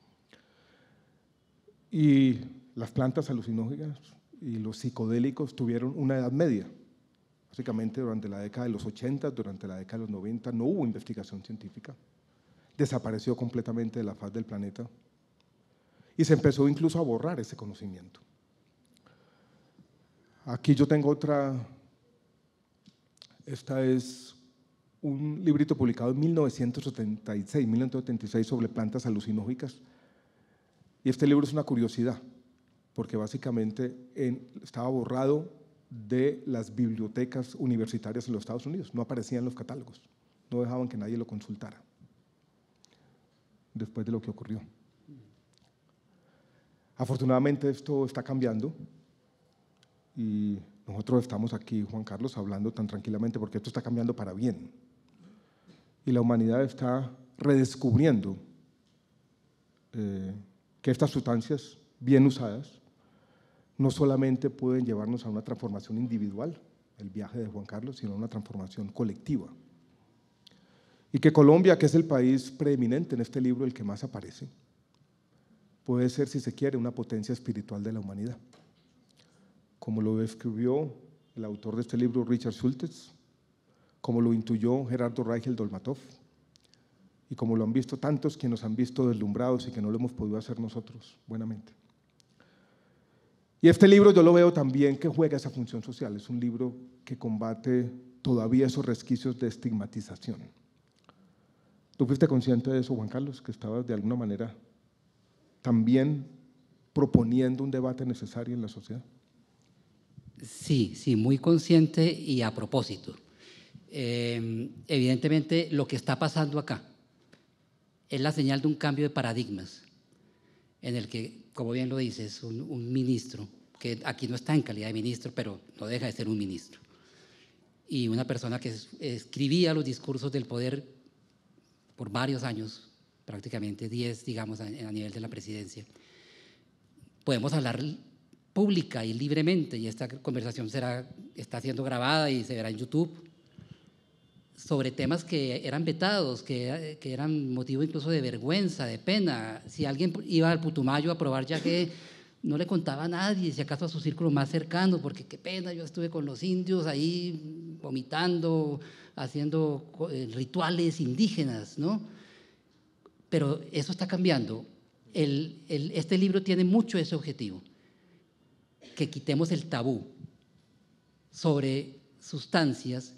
Y las plantas alucinógenas y los psicodélicos tuvieron una edad media. Básicamente durante la década de los ochenta, durante la década de los noventa, no hubo investigación científica. Desapareció completamente de la faz del planeta. Y se empezó incluso a borrar ese conocimiento. Aquí yo tengo otra, esta es un librito publicado en mil novecientos setenta y seis, mil novecientos setenta y seis sobre plantas alucinógenas. Y este libro es una curiosidad, porque básicamente en, estaba borrado de las bibliotecas universitarias en los Estados Unidos, no aparecía en los catálogos, no dejaban que nadie lo consultara, después de lo que ocurrió. Afortunadamente esto está cambiando y nosotros estamos aquí, Juan Carlos, hablando tan tranquilamente porque esto está cambiando para bien. Y la humanidad está redescubriendo eh, que estas sustancias bien usadas no solamente pueden llevarnos a una transformación individual el viaje de Juan Carlos, sino una transformación colectiva. Y que Colombia, que es el país preeminente en este libro, el que más aparece, puede ser, si se quiere, una potencia espiritual de la humanidad. Como lo escribió el autor de este libro, Richard Schultes, como lo intuyó Gerardo Reichel Dolmatov, y como lo han visto tantos que nos han visto deslumbrados y que no lo hemos podido hacer nosotros buenamente. Y este libro yo lo veo también que juega esa función social, es un libro que combate todavía esos resquicios de estigmatización. ¿Tú fuiste consciente de eso, Juan Carlos, que estabas de alguna manera también proponiendo un debate necesario en la sociedad? Sí, sí, muy consciente y a propósito. Eh, evidentemente lo que está pasando acá es la señal de un cambio de paradigmas en el que, como bien lo dices, un, un ministro, que aquí no está en calidad de ministro, pero no deja de ser un ministro, y una persona que es, escribía los discursos del poder por varios años, prácticamente diez, digamos, a, a nivel de la presidencia. Podemos hablar pública y libremente, y esta conversación será, está siendo grabada y se verá en YouTube, sobre temas que eran vetados, que, que eran motivo incluso de vergüenza, de pena. Si alguien iba al Putumayo a probar yaque, no le contaba a nadie, si acaso a su círculo más cercano, porque qué pena, yo estuve con los indios ahí vomitando, haciendo rituales indígenas, ¿no? Pero eso está cambiando. El, el, este libro tiene mucho ese objetivo, que quitemos el tabú sobre sustancias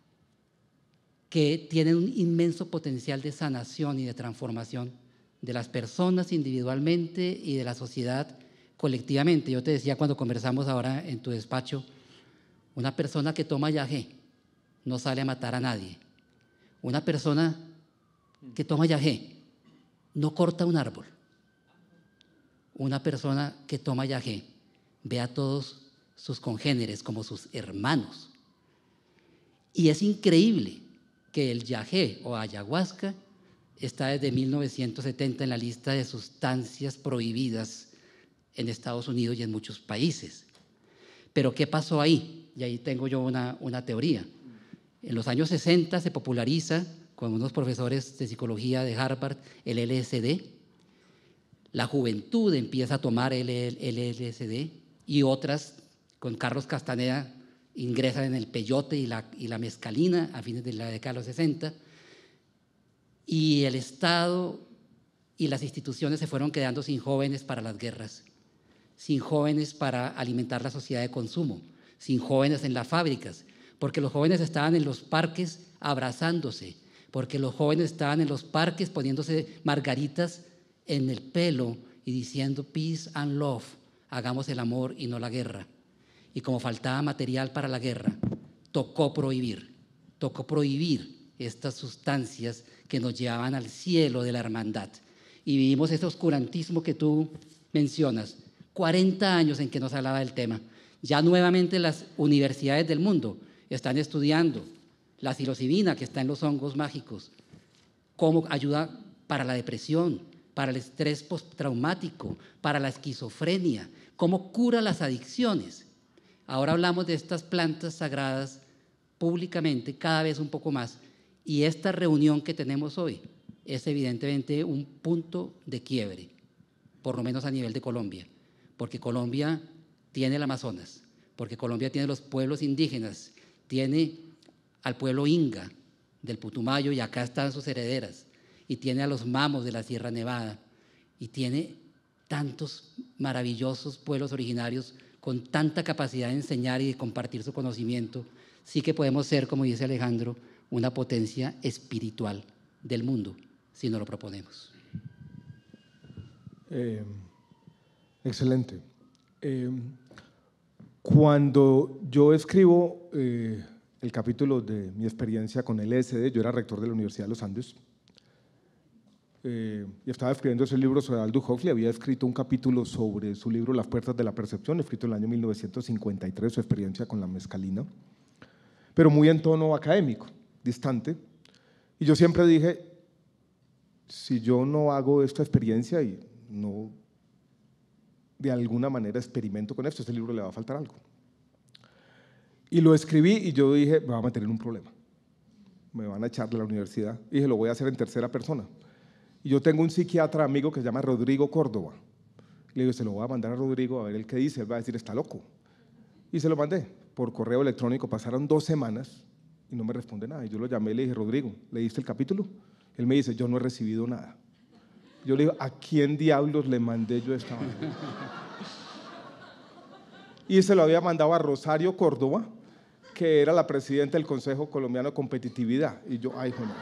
que tienen un inmenso potencial de sanación y de transformación de las personas individualmente y de la sociedad colectivamente. Yo te decía cuando conversamos ahora en tu despacho, una persona que toma yagé no sale a matar a nadie. Una persona que toma yagé no corta un árbol. Una persona que toma yagé ve a todos sus congéneres como sus hermanos. Y es increíble que el yagé o ayahuasca está desde mil novecientos setenta en la lista de sustancias prohibidas en Estados Unidos y en muchos países. Pero ¿qué pasó ahí? Y ahí tengo yo una, una teoría. En los años sesenta se populariza con unos profesores de psicología de Harvard el L S D. La juventud empieza a tomar el, el, el L S D y otras, con Carlos Castaneda, ingresan en el peyote y la, y la mescalina a fines de la década de los sesenta, y el Estado y las instituciones se fueron quedando sin jóvenes para las guerras, sin jóvenes para alimentar la sociedad de consumo, sin jóvenes en las fábricas, porque los jóvenes estaban en los parques abrazándose, porque los jóvenes estaban en los parques poniéndose margaritas en el pelo y diciendo peace and love, hagamos el amor y no la guerra. Y como faltaba material para la guerra, tocó prohibir, tocó prohibir estas sustancias que nos llevaban al cielo de la hermandad. Y vivimos ese oscurantismo que tú mencionas, cuarenta años en que no se hablaba del tema. Ya nuevamente las universidades del mundo están estudiando la psilocibina que está en los hongos mágicos, cómo ayuda para la depresión, para el estrés postraumático, para la esquizofrenia, cómo cura las adicciones. Ahora hablamos de estas plantas sagradas públicamente cada vez un poco más, y esta reunión que tenemos hoy es evidentemente un punto de quiebre, por lo menos a nivel de Colombia, porque Colombia tiene el Amazonas, porque Colombia tiene los pueblos indígenas, tiene al pueblo Inga del Putumayo y acá están sus herederas, y tiene a los mamos de la Sierra Nevada, y tiene tantos maravillosos pueblos originarios con tanta capacidad de enseñar y de compartir su conocimiento. Sí que podemos ser, como dice Alejandro, una potencia espiritual del mundo, si nos lo proponemos. Eh, excelente. Eh, cuando yo escribo eh, el capítulo de mi experiencia con el L S D, yo era rector de la Universidad de los Andes, Eh, y estaba escribiendo ese libro sobre Aldous Huxley, había escrito un capítulo sobre su libro Las puertas de la percepción, escrito en el año mil novecientos cincuenta y tres, su experiencia con la mescalina, pero muy en tono académico, distante. Y yo siempre dije, si yo no hago esta experiencia y no de alguna manera experimento con esto, a este libro le va a faltar algo. Y lo escribí y yo dije, me va a meter en un problema. Me van a echar de la universidad. Y dije, lo voy a hacer en tercera persona. Y yo tengo un psiquiatra amigo que se llama Rodrigo Córdoba. Le digo, se lo voy a mandar a Rodrigo a ver el qué dice. Él va a decir, está loco. Y se lo mandé por correo electrónico. Pasaron dos semanas y no me responde nada. Y yo lo llamé y le dije, Rodrigo, ¿leíste el capítulo? Él me dice, yo no he recibido nada. Yo le digo, ¿a quién diablos le mandé yo esta vaina? Y se lo había mandado a Rosario Córdoba, que era la presidenta del Consejo Colombiano de Competitividad. Y yo, ay, hijo, no.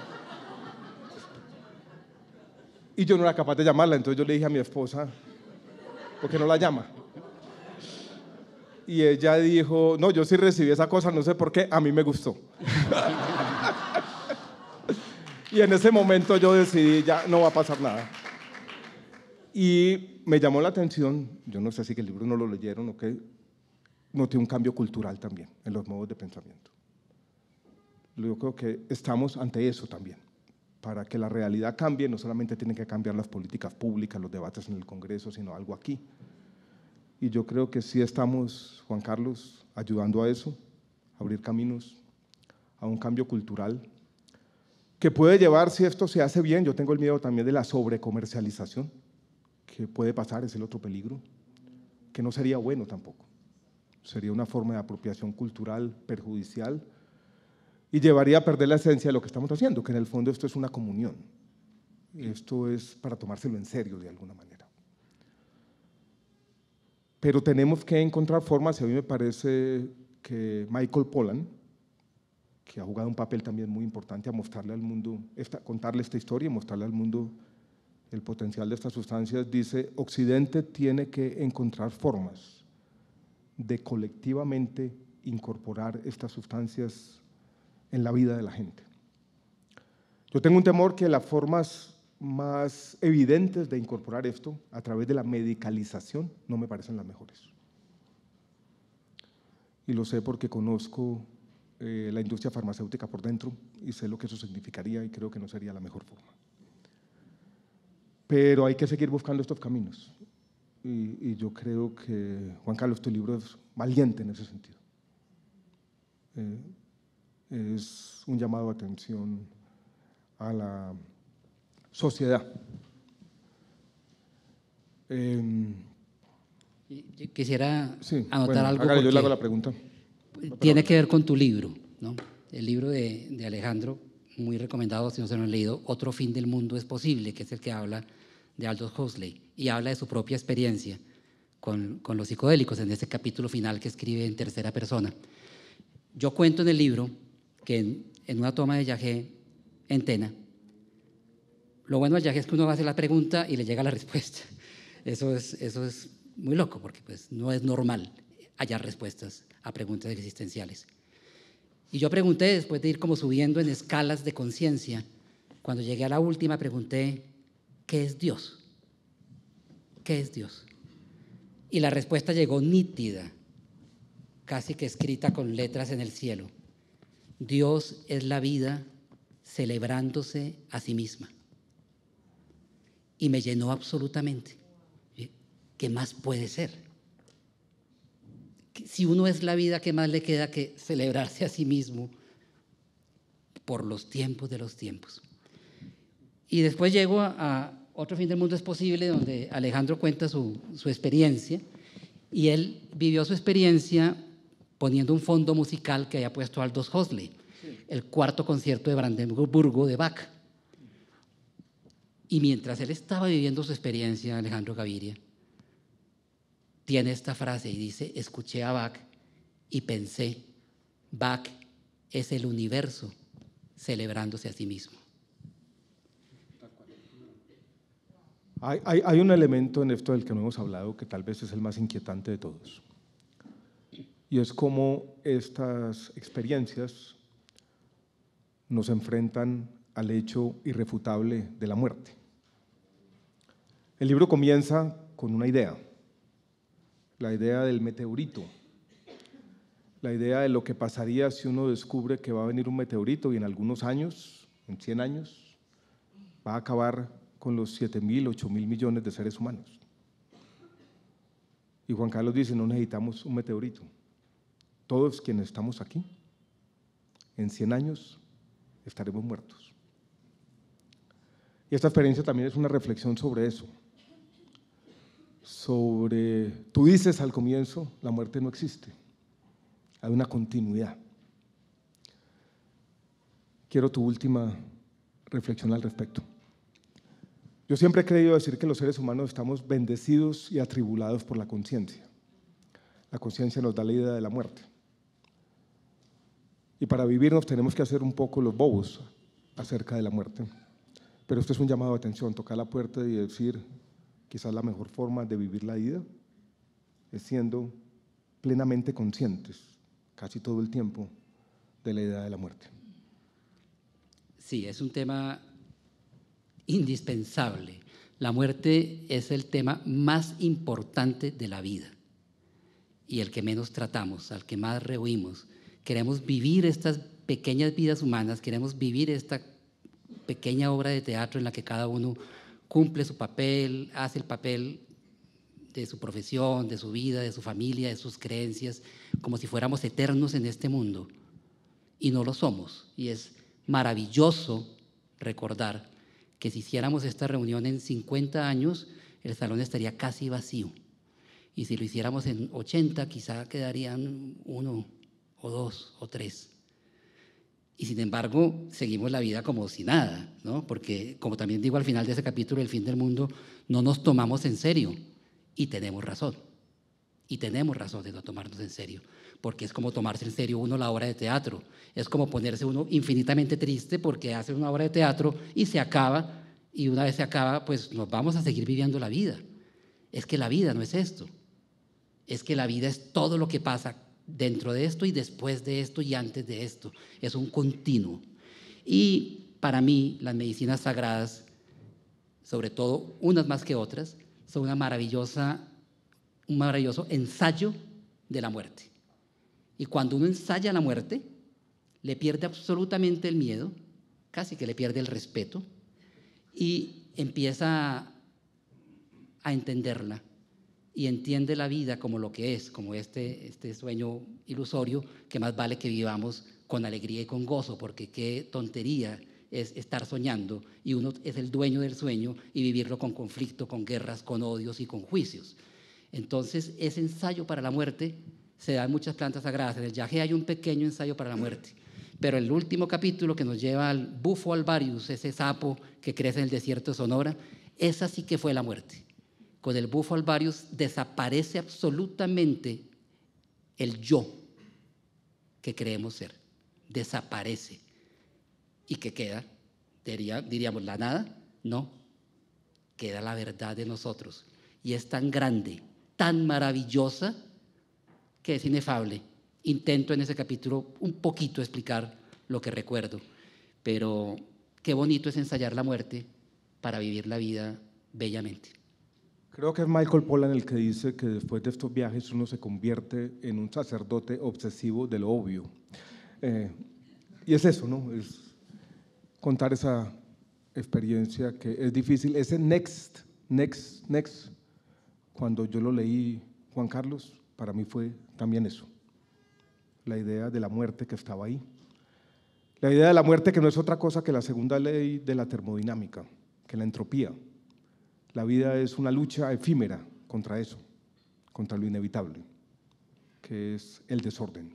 Y yo no era capaz de llamarla, entonces yo le dije a mi esposa, ¿por qué no la llama? Y ella dijo, no, yo sí recibí esa cosa, no sé por qué, a mí me gustó. Y en ese momento yo decidí, ya no va a pasar nada. Y me llamó la atención, yo no sé si que el libro no lo leyeron o qué, noté un cambio cultural también en los modos de pensamiento. Yo creo que estamos ante eso también. Para que la realidad cambie, no solamente tienen que cambiar las políticas públicas, los debates en el Congreso, sino algo aquí. Y yo creo que sí estamos, Juan Carlos, ayudando a eso, a abrir caminos a un cambio cultural que puede llevar, si esto se hace bien, yo tengo el miedo también de la sobrecomercialización, que puede pasar, es el otro peligro, que no sería bueno tampoco. Sería una forma de apropiación cultural perjudicial y llevaría a perder la esencia de lo que estamos haciendo, que en el fondo esto es una comunión. Esto es para tomárselo en serio de alguna manera. Pero tenemos que encontrar formas, y a mí me parece que Michael Pollan, que ha jugado un papel también muy importante a mostrarle al mundo, esta, contarle esta historia y mostrarle al mundo el potencial de estas sustancias, dice, Occidente tiene que encontrar formas de colectivamente incorporar estas sustancias en la vida de la gente. Yo tengo un temor que las formas más evidentes de incorporar esto a través de la medicalización no me parecen las mejores. Y lo sé porque conozco eh, la industria farmacéutica por dentro y sé lo que eso significaría y creo que no sería la mejor forma. Pero hay que seguir buscando estos caminos. Y, y yo creo que, Juan Carlos, tu libro es valiente en ese sentido. Eh, es un llamado de atención a la sociedad. Eh, Quisiera sí, anotar bueno, algo. Hágale, yo le hago la pregunta. Tiene que ver con tu libro, ¿no? El libro de, de Alejandro, muy recomendado si no se lo han leído, Otro fin del mundo es posible, que es el que habla de Aldous Huxley, y habla de su propia experiencia con, con los psicodélicos en ese capítulo final que escribe en tercera persona. Yo cuento en el libro que en, en una toma de yagé en Tena, lo bueno del yagé es que uno hace la pregunta y le llega la respuesta. Eso es, eso es muy loco, porque pues, no es normal hallar respuestas a preguntas existenciales. Y yo pregunté, después de ir como subiendo en escalas de conciencia, cuando llegué a la última pregunté, ¿qué es Dios? ¿Qué es Dios? Y la respuesta llegó nítida, casi que escrita con letras en el cielo. Dios es la vida celebrándose a sí misma. Y me llenó absolutamente. ¿Qué más puede ser? Si uno es la vida, ¿qué más le queda que celebrarse a sí mismo por los tiempos de los tiempos? Y después llego a, a Otro fin del mundo es posible, donde Alejandro cuenta su, su experiencia, y él vivió su experiencia poniendo un fondo musical que había puesto Aldous Huxley, sí. El cuarto concierto de Brandenburgo de Bach. Y mientras él estaba viviendo su experiencia, Alejandro Gaviria tiene esta frase y dice, escuché a Bach y pensé, Bach es el universo celebrándose a sí mismo. Hay, hay, hay un elemento en esto del que no hemos hablado que tal vez es el más inquietante de todos, y es cómo estas experiencias nos enfrentan al hecho irrefutable de la muerte. El libro comienza con una idea, la idea del meteorito, la idea de lo que pasaría si uno descubre que va a venir un meteorito y en algunos años, en cien años, va a acabar con los siete mil, ocho mil millones de seres humanos. Y Juan Carlos dice, no necesitamos un meteorito, todos quienes estamos aquí, en cien años estaremos muertos. Y esta experiencia también es una reflexión sobre eso, sobre, tú dices al comienzo, la muerte no existe, hay una continuidad. Quiero tu última reflexión al respecto. Yo siempre he creído decir que los seres humanos estamos bendecidos y atribulados por la conciencia. La conciencia nos da la idea de la muerte. Y para vivirnos tenemos que hacer un poco los bobos acerca de la muerte. Pero esto es un llamado de atención, tocar la puerta y decir, quizás la mejor forma de vivir la vida es siendo plenamente conscientes, casi todo el tiempo, de la idea de la muerte. Sí, es un tema indispensable. La muerte es el tema más importante de la vida y el que menos tratamos, al que más rehuimos. Queremos vivir estas pequeñas vidas humanas, queremos vivir esta pequeña obra de teatro en la que cada uno cumple su papel, hace el papel de su profesión, de su vida, de su familia, de sus creencias, como si fuéramos eternos en este mundo. Y no lo somos. Y es maravilloso recordar que si hiciéramos esta reunión en cincuenta años, el salón estaría casi vacío. Y si lo hiciéramos en ochenta, quizá quedarían uno o dos o tres. Y sin embargo, seguimos la vida como si nada, ¿no? Porque, como también digo al final de ese capítulo, El fin del mundo, no nos tomamos en serio. Y tenemos razón. Y tenemos razón de no tomarnos en serio. Porque es como tomarse en serio uno la obra de teatro. Es como ponerse uno infinitamente triste porque hace una obra de teatro y se acaba, y una vez se acaba, pues nos vamos a seguir viviendo la vida. Es que la vida no es esto. Es que la vida es todo lo que pasa dentro de esto y después de esto y antes de esto. Es un continuo. Y para mí, las medicinas sagradas, sobre todo unas más que otras, son una maravillosa, un maravilloso ensayo de la muerte. Y cuando uno ensaya la muerte, le pierde absolutamente el miedo, casi que le pierde el respeto, y empieza a entenderla, y entiende la vida como lo que es, como este, este sueño ilusorio, que más vale que vivamos con alegría y con gozo, porque qué tontería es estar soñando, y uno es el dueño del sueño, y vivirlo con conflicto, con guerras, con odios y con juicios. Entonces, ese ensayo para la muerte se da en muchas plantas sagradas. En el yagé hay un pequeño ensayo para la muerte, pero el último capítulo que nos lleva al bufo alvarius, ese sapo que crece en el desierto de Sonora, esa sí que fue la muerte. Con el bufo alvarius desaparece absolutamente el yo que creemos ser, desaparece. ¿Y qué queda? Diría, diríamos, ¿la nada? No, queda la verdad de nosotros, y es tan grande, tan maravillosa, que es inefable. Intento en ese capítulo un poquito explicar lo que recuerdo, pero qué bonito es ensayar la muerte para vivir la vida bellamente. Creo que es Michael Pollan el que dice que después de estos viajes uno se convierte en un sacerdote obsesivo de lo obvio. Eh, y es eso, ¿no? Es contar esa experiencia que es difícil. Ese next, next, next, cuando yo lo leí, Juan Carlos, para mí fue también eso, la idea de la muerte que estaba ahí, la idea de la muerte que no es otra cosa que la segunda ley de la termodinámica, que la entropía. La vida es una lucha efímera contra eso, contra lo inevitable, que es el desorden.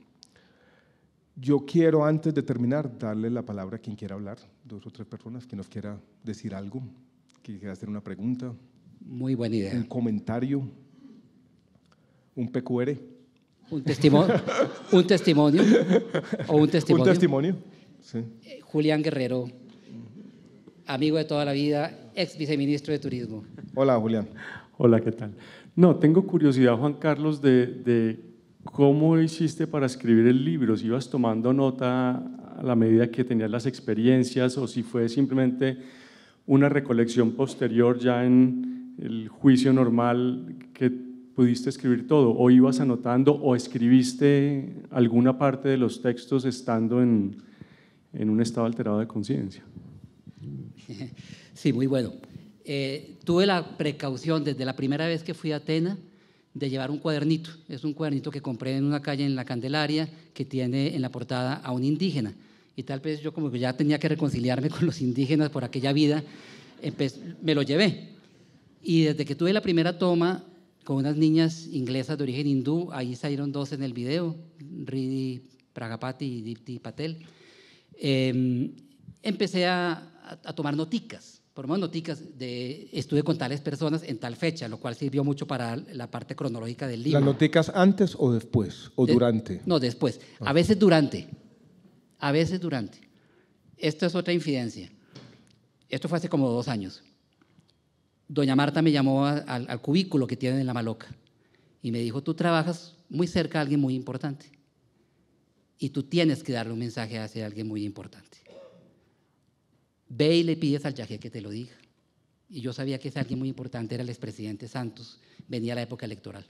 Yo quiero, antes de terminar, darle la palabra a quien quiera hablar, dos o tres personas, que nos quiera decir algo, que quiera hacer una pregunta. Muy buena idea. Un comentario. Un P Q R. Un testimonio. un testimonio. O un testimonio. Un testimonio. Sí. Eh, Julián Guerrero, amigo de toda la vida, ex viceministro de Turismo. Hola, Julián. Hola, ¿qué tal? No, tengo curiosidad, Juan Carlos, de, de cómo hiciste para escribir el libro. Si ibas tomando nota a la medida que tenías las experiencias o si fue simplemente una recolección posterior ya en el juicio normal que pudiste escribir todo, o ibas anotando o escribiste alguna parte de los textos estando en, en un estado alterado de conciencia. Sí, muy bueno. Eh, tuve la precaución desde la primera vez que fui a Atenas de llevar un cuadernito. Es un cuadernito que compré en una calle en la Candelaria que tiene en la portada a un indígena. Y tal vez yo como que ya tenía que reconciliarme con los indígenas por aquella vida, me lo llevé. Y desde que tuve la primera toma con unas niñas inglesas de origen hindú, ahí salieron dos en el video, Riddhi Pragapati y Dipti Patel, eh, empecé a, a, a tomar noticas, por lo menos noticas de estuve con tales personas en tal fecha, lo cual sirvió mucho para la parte cronológica del libro. ¿Las noticas antes o después o de, durante? No, después. A veces durante. A veces durante. Esto es otra infidencia. Esto fue hace como dos años. Doña Marta me llamó a, a, al cubículo que tienen en La Maloca y me dijo, tú trabajas muy cerca de alguien muy importante y tú tienes que darle un mensaje a ese alguien muy importante. Ve y le pides al yagé que te lo diga. Y yo sabía que ese alguien muy importante era el expresidente Santos, venía la época electoral.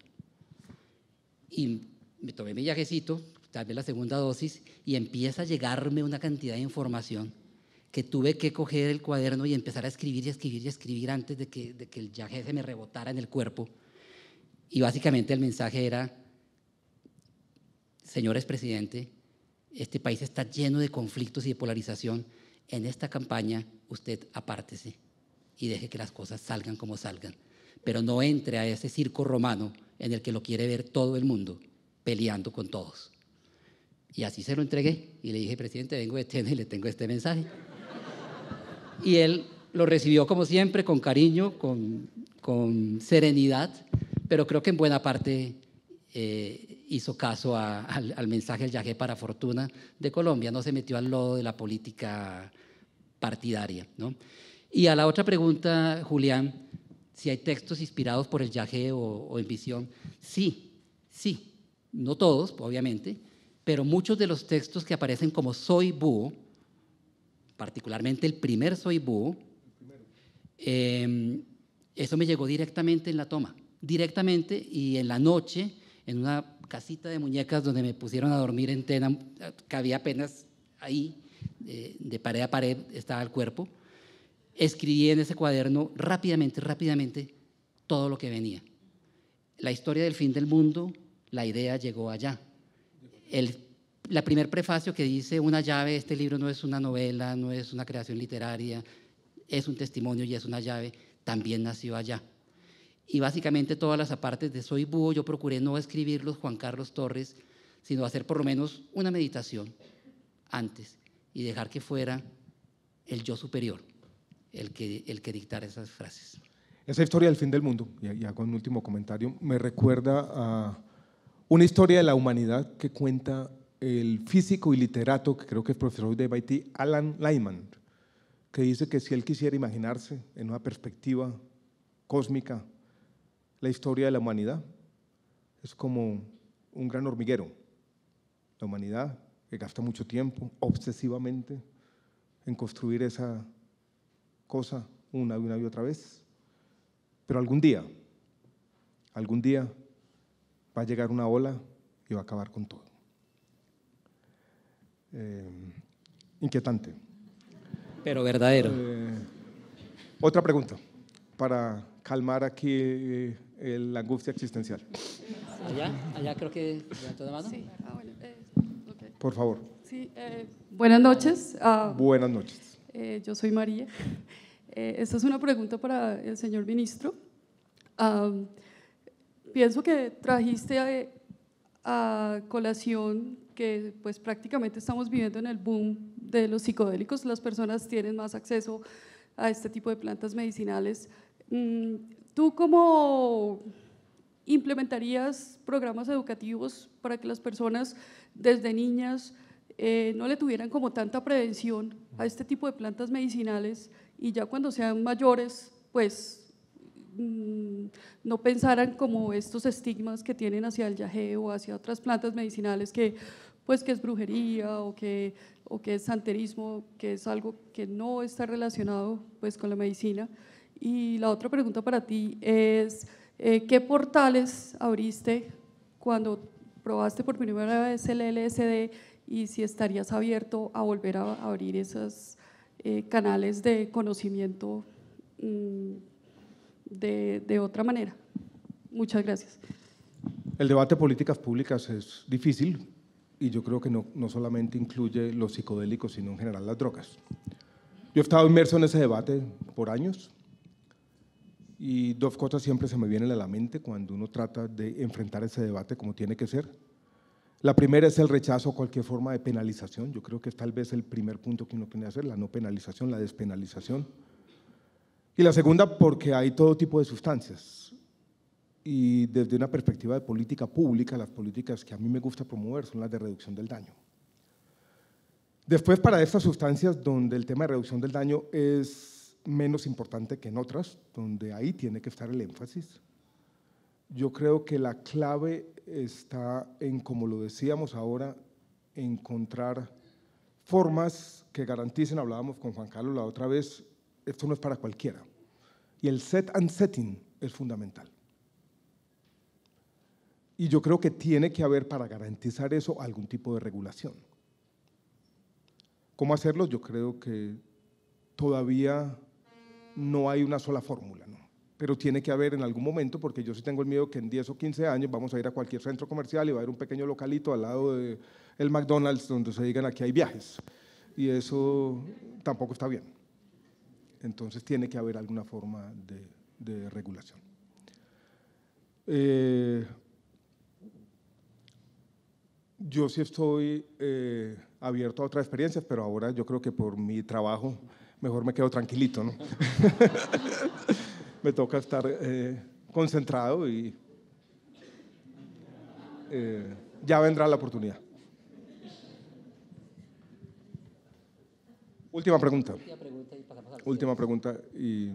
Y me tomé mi yagecito, tal vez la segunda dosis, y empieza a llegarme una cantidad de información que tuve que coger el cuaderno y empezar a escribir y escribir y escribir antes de que, de que el yagé se me rebotara en el cuerpo. Y básicamente el mensaje era, señor expresidente, este país está lleno de conflictos y de polarización. En esta campaña usted apártese y deje que las cosas salgan como salgan, pero no entre a ese circo romano en el que lo quiere ver todo el mundo peleando con todos. Y así se lo entregué y le dije, presidente, vengo de Tena y le tengo este mensaje. Y él lo recibió como siempre, con cariño, con, con serenidad, pero creo que en buena parte eh, hizo caso a, al, al mensaje del yagé para fortuna de Colombia, no se metió al lodo de la política partidaria, ¿no? Y a la otra pregunta, Julián, si hay textos inspirados por el yagé o, o en visión, sí, sí, no todos, obviamente, pero muchos de los textos que aparecen como Soy Búho, particularmente el primer Soy Búho, eh, eso me llegó directamente en la toma, directamente, y en la noche, en una casita de muñecas donde me pusieron a dormir en Tena, cabía apenas ahí, eh, de pared a pared estaba el cuerpo, escribí en ese cuaderno rápidamente, rápidamente, todo lo que venía. La historia del fin del mundo, la idea llegó allá. El La primer prefacio que dice una llave, este libro no es una novela, no es una creación literaria, es un testimonio y es una llave, también nació allá. Y básicamente todas las apartes de Soy Búho yo procuré no escribirlos Juan Carlos Torres, sino hacer por lo menos una meditación antes y dejar que fuera el yo superior el que, el que dictara esas frases. Esa historia del fin del mundo, y hago un último comentario, me recuerda a una historia de la humanidad que cuenta el físico y literato, que creo que es profesor de M I T, Alan Lyman, que dice que si él quisiera imaginarse en una perspectiva cósmica la historia de la humanidad, es como un gran hormiguero. La humanidad que gasta mucho tiempo, obsesivamente, en construir esa cosa una y una y otra vez, pero algún día, algún día va a llegar una ola y va a acabar con todo. Eh, inquietante. Pero verdadero. Eh, otra pregunta, para calmar aquí eh, la angustia existencial. Allá, allá creo que levantó la mano. Sí. Ah, bueno, eh, okay. Por favor. Sí, eh, buenas noches. Uh, buenas noches. Eh, yo soy María. Eh, esta es una pregunta para el señor ministro. Uh, pienso que trajiste a, a colación que pues prácticamente estamos viviendo en el boom de los psicodélicos, las personas tienen más acceso a este tipo de plantas medicinales. ¿Tú cómo implementarías programas educativos para que las personas desde niñas eh, no le tuvieran como tanta prevención a este tipo de plantas medicinales y ya cuando sean mayores pues no pensaran como estos estigmas que tienen hacia el yagé o hacia otras plantas medicinales que pues que es brujería o que, o que es santerismo, que es algo que no está relacionado pues con la medicina? Y la otra pregunta para ti es, eh, ¿qué portales abriste cuando probaste por primera vez el L S D y si estarías abierto a volver a abrir esos eh, canales de conocimiento mmm, de, de otra manera? Muchas gracias. El debate de políticas públicas es difícil y yo creo que no, no solamente incluye los psicodélicos, sino en general las drogas. Yo he estado inmerso en ese debate por años y dos cosas siempre se me vienen a la mente cuando uno trata de enfrentar ese debate como tiene que ser. La primera es el rechazo a cualquier forma de penalización. Yo creo que es tal vez el primer punto que uno tiene que hacer, la no penalización, la despenalización. Y la segunda, porque hay todo tipo de sustancias. Y desde una perspectiva de política pública, las políticas que a mí me gusta promover son las de reducción del daño. Después, para estas sustancias donde el tema de reducción del daño es menos importante que en otras, donde ahí tiene que estar el énfasis, yo creo que la clave está en, como lo decíamos ahora, encontrar formas que garanticen, hablábamos con Juan Carlos la otra vez, esto no es para cualquiera. Y el set and setting es fundamental. Y yo creo que tiene que haber, para garantizar eso, algún tipo de regulación. ¿Cómo hacerlo? Yo creo que todavía no hay una sola fórmula, ¿no? Pero tiene que haber en algún momento, porque yo sí tengo el miedo que en diez o quince años vamos a ir a cualquier centro comercial y va a haber un pequeño localito al lado del McDonald's donde se digan aquí hay viajes. Y eso tampoco está bien. Entonces tiene que haber alguna forma de, de regulación. Eh, yo sí estoy eh, abierto a otras experiencias, pero ahora yo creo que por mi trabajo mejor me quedo tranquilito, ¿no? Me toca estar eh, concentrado y eh, ya vendrá la oportunidad. Última pregunta. Última pregunta y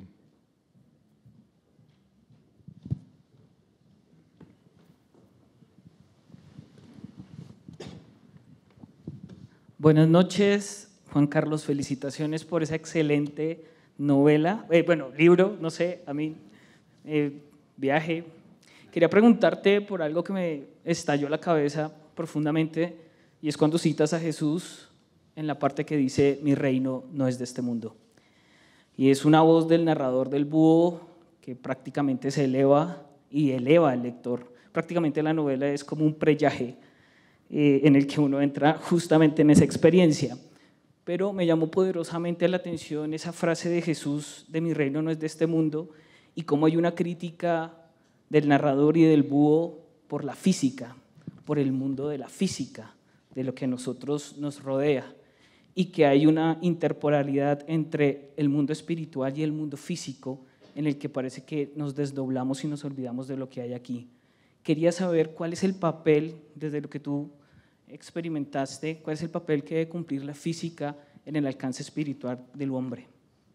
buenas noches, Juan Carlos, felicitaciones por esa excelente novela, eh, bueno, libro, no sé, a mí, eh, viaje. Quería preguntarte por algo que me estalló la cabeza profundamente, y es cuando citas a Jesús en la parte que dice, mi reino no es de este mundo. Y es una voz del narrador del búho que prácticamente se eleva y eleva al lector. Prácticamente la novela es como un preyaje eh, en el que uno entra justamente en esa experiencia. Pero me llamó poderosamente la atención esa frase de Jesús, de mi reino no es de este mundo, y cómo hay una crítica del narrador y del búho por la física, por el mundo de la física, de lo que a nosotros nos rodea, y que hay una interpolaridad entre el mundo espiritual y el mundo físico, en el que parece que nos desdoblamos y nos olvidamos de lo que hay aquí. Quería saber cuál es el papel, desde lo que tú experimentaste, cuál es el papel que debe cumplir la física en el alcance espiritual del hombre.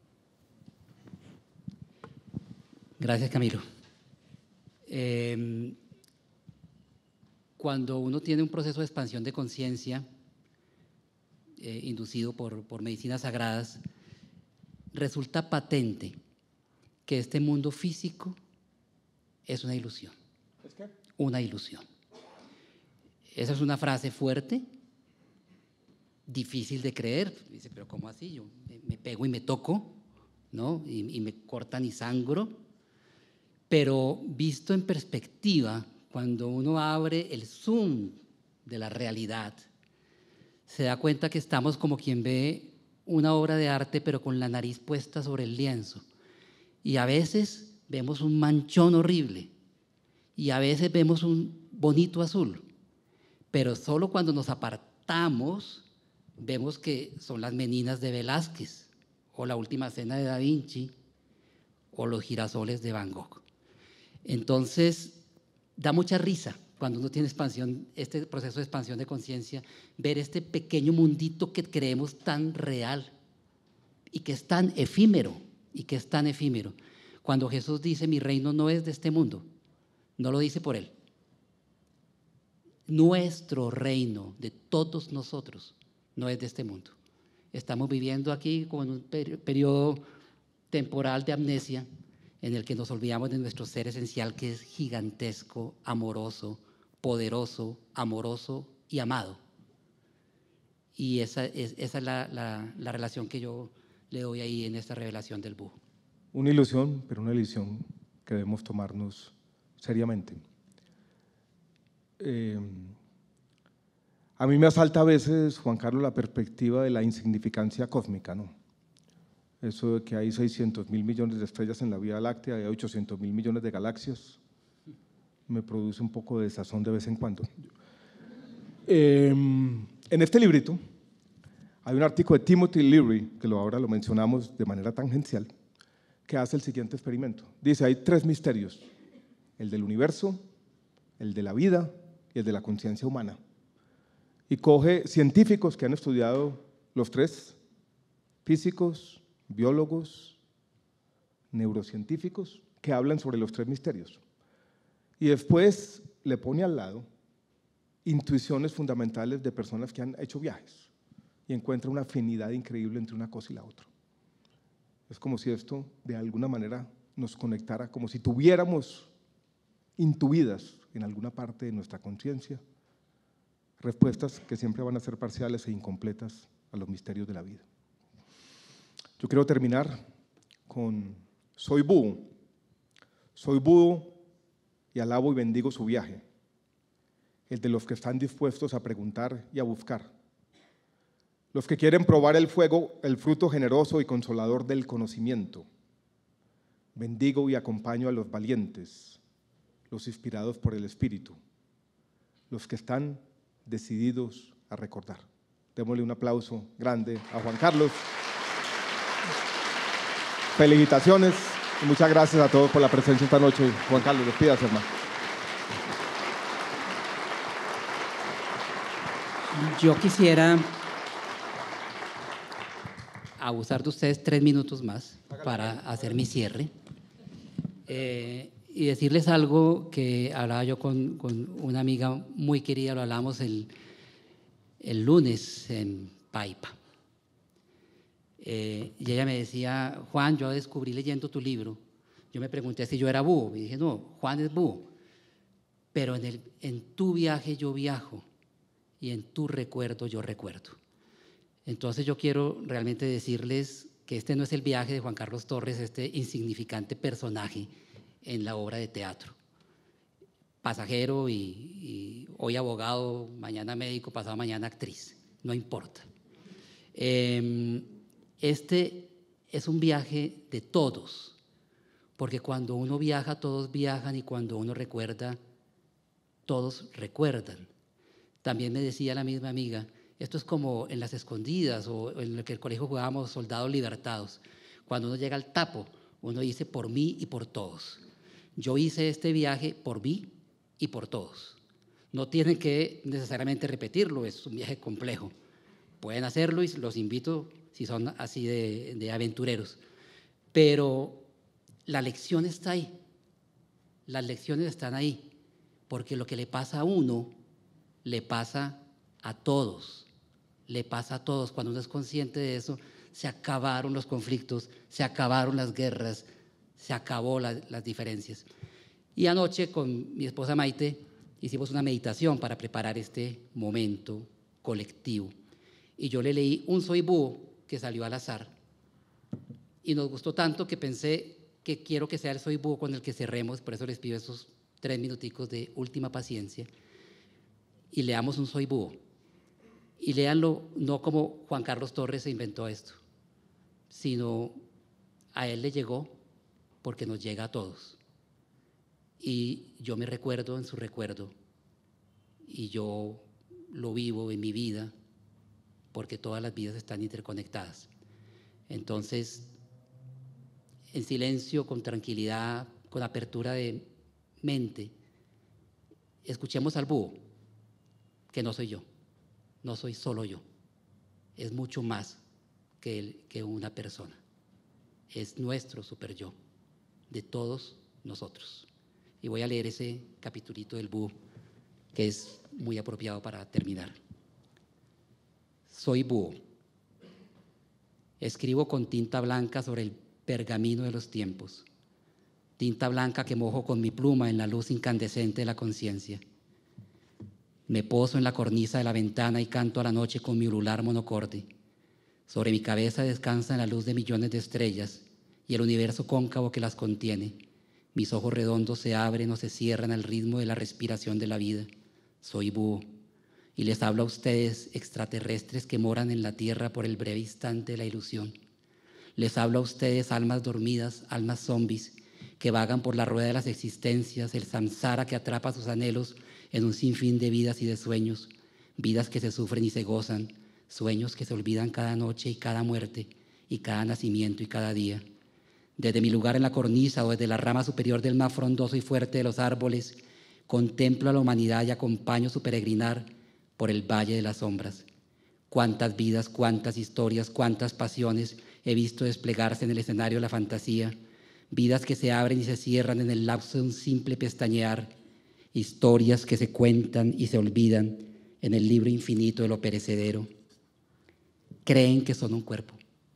Gracias, Camilo. Eh, cuando uno tiene un proceso de expansión de conciencia eh, inducido por, por medicinas sagradas, resulta patente que este mundo físico es una ilusión. ¿Es qué? Una ilusión. Esa es una frase fuerte, difícil de creer. Dice, pero ¿cómo así? Yo me pego y me toco, ¿no? Y, y me cortan y sangro. Pero visto en perspectiva, cuando uno abre el zoom de la realidad, se da cuenta que estamos como quien ve una obra de arte, pero con la nariz puesta sobre el lienzo. Y a veces vemos un manchón horrible, y a veces vemos un bonito azul. Pero solo cuando nos apartamos vemos que son las meninas de Velázquez, o la Última Cena de Da Vinci, o los girasoles de Van Gogh. Entonces, da mucha risa cuando uno tiene expansión, este proceso de expansión de conciencia, ver este pequeño mundito que creemos tan real y que es tan efímero, y que es tan efímero. Cuando Jesús dice, mi reino no es de este mundo, no lo dice por él. Nuestro reino, de todos nosotros, no es de este mundo. Estamos viviendo aquí con un periodo temporal de amnesia en el que nos olvidamos de nuestro ser esencial, que es gigantesco, amoroso, poderoso, amoroso y amado. Y esa es, esa es la, la, la relación que yo le doy ahí en esta revelación del búho. Una ilusión, pero una ilusión que debemos tomarnos seriamente. Eh, a mí me asalta a veces, Juan Carlos, la perspectiva de la insignificancia cósmica, ¿no? Eso de que hay seiscientos mil millones de estrellas en la Vía Láctea y hay ochocientos mil millones de galaxias, me produce un poco de desazón de vez en cuando. Eh, en este librito hay un artículo de Timothy Leary, que lo, ahora lo mencionamos de manera tangencial, que hace el siguiente experimento. Dice, hay tres misterios, el del universo, el de la vida y el de la conciencia humana. Y coge científicos que han estudiado los tres, físicos, biólogos, neurocientíficos, que hablan sobre los tres misterios. Y después le pone al lado intuiciones fundamentales de personas que han hecho viajes y encuentra una afinidad increíble entre una cosa y la otra. Es como si esto de alguna manera nos conectara, como si tuviéramos intuidas en alguna parte de nuestra conciencia respuestas que siempre van a ser parciales e incompletas a los misterios de la vida. Yo quiero terminar con soy búho, soy búho y alabo y bendigo su viaje, el de los que están dispuestos a preguntar y a buscar, los que quieren probar el fuego, el fruto generoso y consolador del conocimiento. Bendigo y acompaño a los valientes, los inspirados por el Espíritu, los que están decididos a recordar. Démosle un aplauso grande a Juan Carlos. Felicitaciones y muchas gracias a todos por la presencia esta noche. Juan Carlos, despídase, hermano. Yo quisiera abusar de ustedes tres minutos más para hacer mi cierre eh, y decirles algo que hablaba yo con, con una amiga muy querida, lo hablamos el, el lunes en Paipa. Eh, y ella me decía, Juan, yo descubrí leyendo tu libro, yo me pregunté si yo era búho, y dije, no, Juan es búho, pero en, el, en tu viaje yo viajo y en tu recuerdo yo recuerdo. Entonces yo quiero realmente decirles que este no es el viaje de Juan Carlos Torres, este insignificante personaje en la obra de teatro. Pasajero y, y hoy abogado, mañana médico, pasado mañana actriz, no importa. Eh, este es un viaje de todos, porque cuando uno viaja, todos viajan y cuando uno recuerda, todos recuerdan. También me decía la misma amiga, esto es como en las escondidas o en lo que el colegio jugábamos soldados libertados. Cuando uno llega al tapo, uno dice por mí y por todos. Yo hice este viaje por mí y por todos. No tienen que necesariamente repetirlo, es un viaje complejo. Pueden hacerlo y los invito si son así de, de aventureros. Pero la lección está ahí. Las lecciones están ahí, porque lo que le pasa a uno, le pasa a todos. Le pasa a todos. Cuando uno es consciente de eso, se acabaron los conflictos, se acabaron las guerras, se acabó la, las diferencias. Y anoche con mi esposa Maite hicimos una meditación para preparar este momento colectivo. Y yo le leí un Soy Búho que salió al azar. Y nos gustó tanto que pensé que quiero que sea el Soy Búho con el que cerremos, por eso les pido esos tres minuticos de última paciencia. Y leamos un Soy Búho. Y léanlo no como Juan Carlos Torres se inventó esto, sino a él le llegó porque nos llega a todos. Y yo me recuerdo en su recuerdo y yo lo vivo en mi vida porque todas las vidas están interconectadas. Entonces, en silencio, con tranquilidad, con apertura de mente, escuchemos al búho, que no soy yo. No soy solo yo, es mucho más que, el, que una persona, es nuestro super yo, de todos nosotros. Y voy a leer ese capitulito del búho, que es muy apropiado para terminar. Soy búho. Escribo con tinta blanca sobre el pergamino de los tiempos, tinta blanca que mojo con mi pluma en la luz incandescente de la conciencia. Me poso en la cornisa de la ventana y canto a la noche con mi ulular monocorde. Sobre mi cabeza descansa la luz de millones de estrellas y el universo cóncavo que las contiene. Mis ojos redondos se abren o se cierran al ritmo de la respiración de la vida. Soy Búho y les hablo a ustedes, extraterrestres que moran en la Tierra por el breve instante de la ilusión. Les hablo a ustedes, almas dormidas, almas zombies, que vagan por la rueda de las existencias, el samsara que atrapa sus anhelos en un sinfín de vidas y de sueños, vidas que se sufren y se gozan, sueños que se olvidan cada noche y cada muerte, y cada nacimiento y cada día. Desde mi lugar en la cornisa o desde la rama superior del más frondoso y fuerte de los árboles, contemplo a la humanidad y acompaño su peregrinar por el valle de las sombras. Cuántas vidas, cuántas historias, cuántas pasiones he visto desplegarse en el escenario de la fantasía, vidas que se abren y se cierran en el lapso de un simple pestañear, historias que se cuentan y se olvidan en el libro infinito de lo perecedero. Creen que son un cuerpo,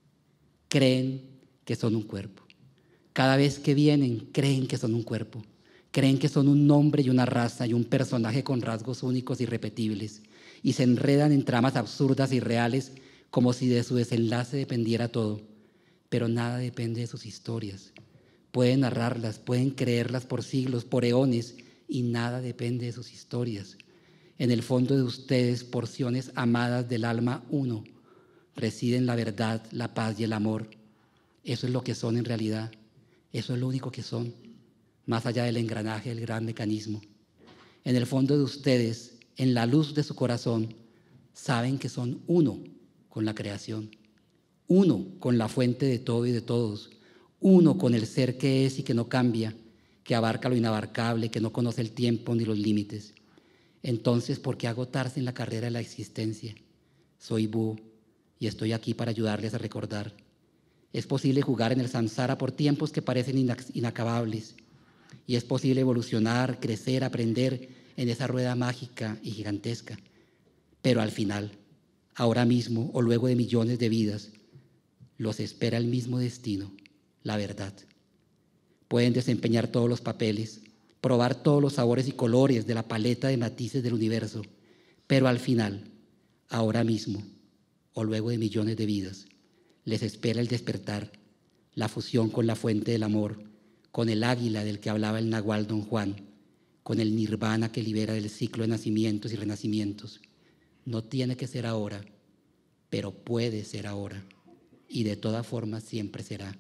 creen que son un cuerpo. Cada vez que vienen, creen que son un cuerpo, creen que son un nombre y una raza y un personaje con rasgos únicos y repetibles, y se enredan en tramas absurdas y reales como si de su desenlace dependiera todo. Pero nada depende de sus historias. Pueden narrarlas, pueden creerlas por siglos, por eones, y nada depende de sus historias. En el fondo de ustedes, porciones amadas del alma uno, residen la verdad, la paz y el amor. Eso es lo que son en realidad. Eso es lo único que son, más allá del engranaje del gran mecanismo. En el fondo de ustedes, en la luz de su corazón, saben que son uno con la creación, uno con la fuente de todo y de todos, uno con el ser que es y que no cambia, que abarca lo inabarcable, que no conoce el tiempo ni los límites. Entonces, ¿por qué agotarse en la carrera de la existencia? Soy Búho y estoy aquí para ayudarles a recordar. Es posible jugar en el samsara por tiempos que parecen inacabables, y es posible evolucionar, crecer, aprender en esa rueda mágica y gigantesca. Pero al final, ahora mismo o luego de millones de vidas, los espera el mismo destino, la verdad. Pueden desempeñar todos los papeles, probar todos los sabores y colores de la paleta de matices del universo, pero al final, ahora mismo o luego de millones de vidas, les espera el despertar, la fusión con la fuente del amor, con el águila del que hablaba el nahual Don Juan, con el nirvana que libera del ciclo de nacimientos y renacimientos. No tiene que ser ahora, pero puede ser ahora, y de todas formas siempre será.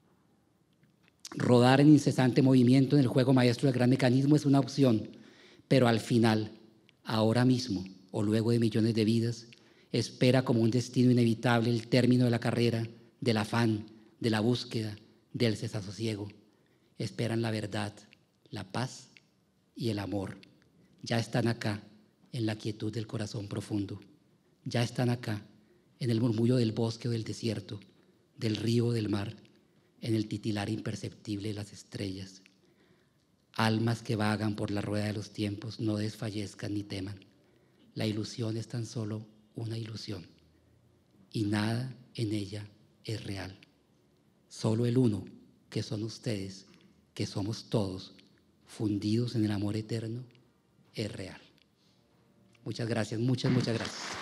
Rodar en incesante movimiento en el juego maestro del gran mecanismo es una opción, pero al final, ahora mismo o luego de millones de vidas, espera como un destino inevitable el término de la carrera, del afán, de la búsqueda, del desasosiego. Esperan la verdad, la paz y el amor. Ya están acá, en la quietud del corazón profundo. Ya están acá, en el murmullo del bosque o del desierto, del río o del mar, en el titilar imperceptible de las estrellas. Almas que vagan por la rueda de los tiempos, no desfallezcan ni teman. La ilusión es tan solo una ilusión, y nada en ella es real. Solo el uno, que son ustedes, que somos todos, fundidos en el amor eterno, es real. Muchas gracias, muchas, muchas gracias.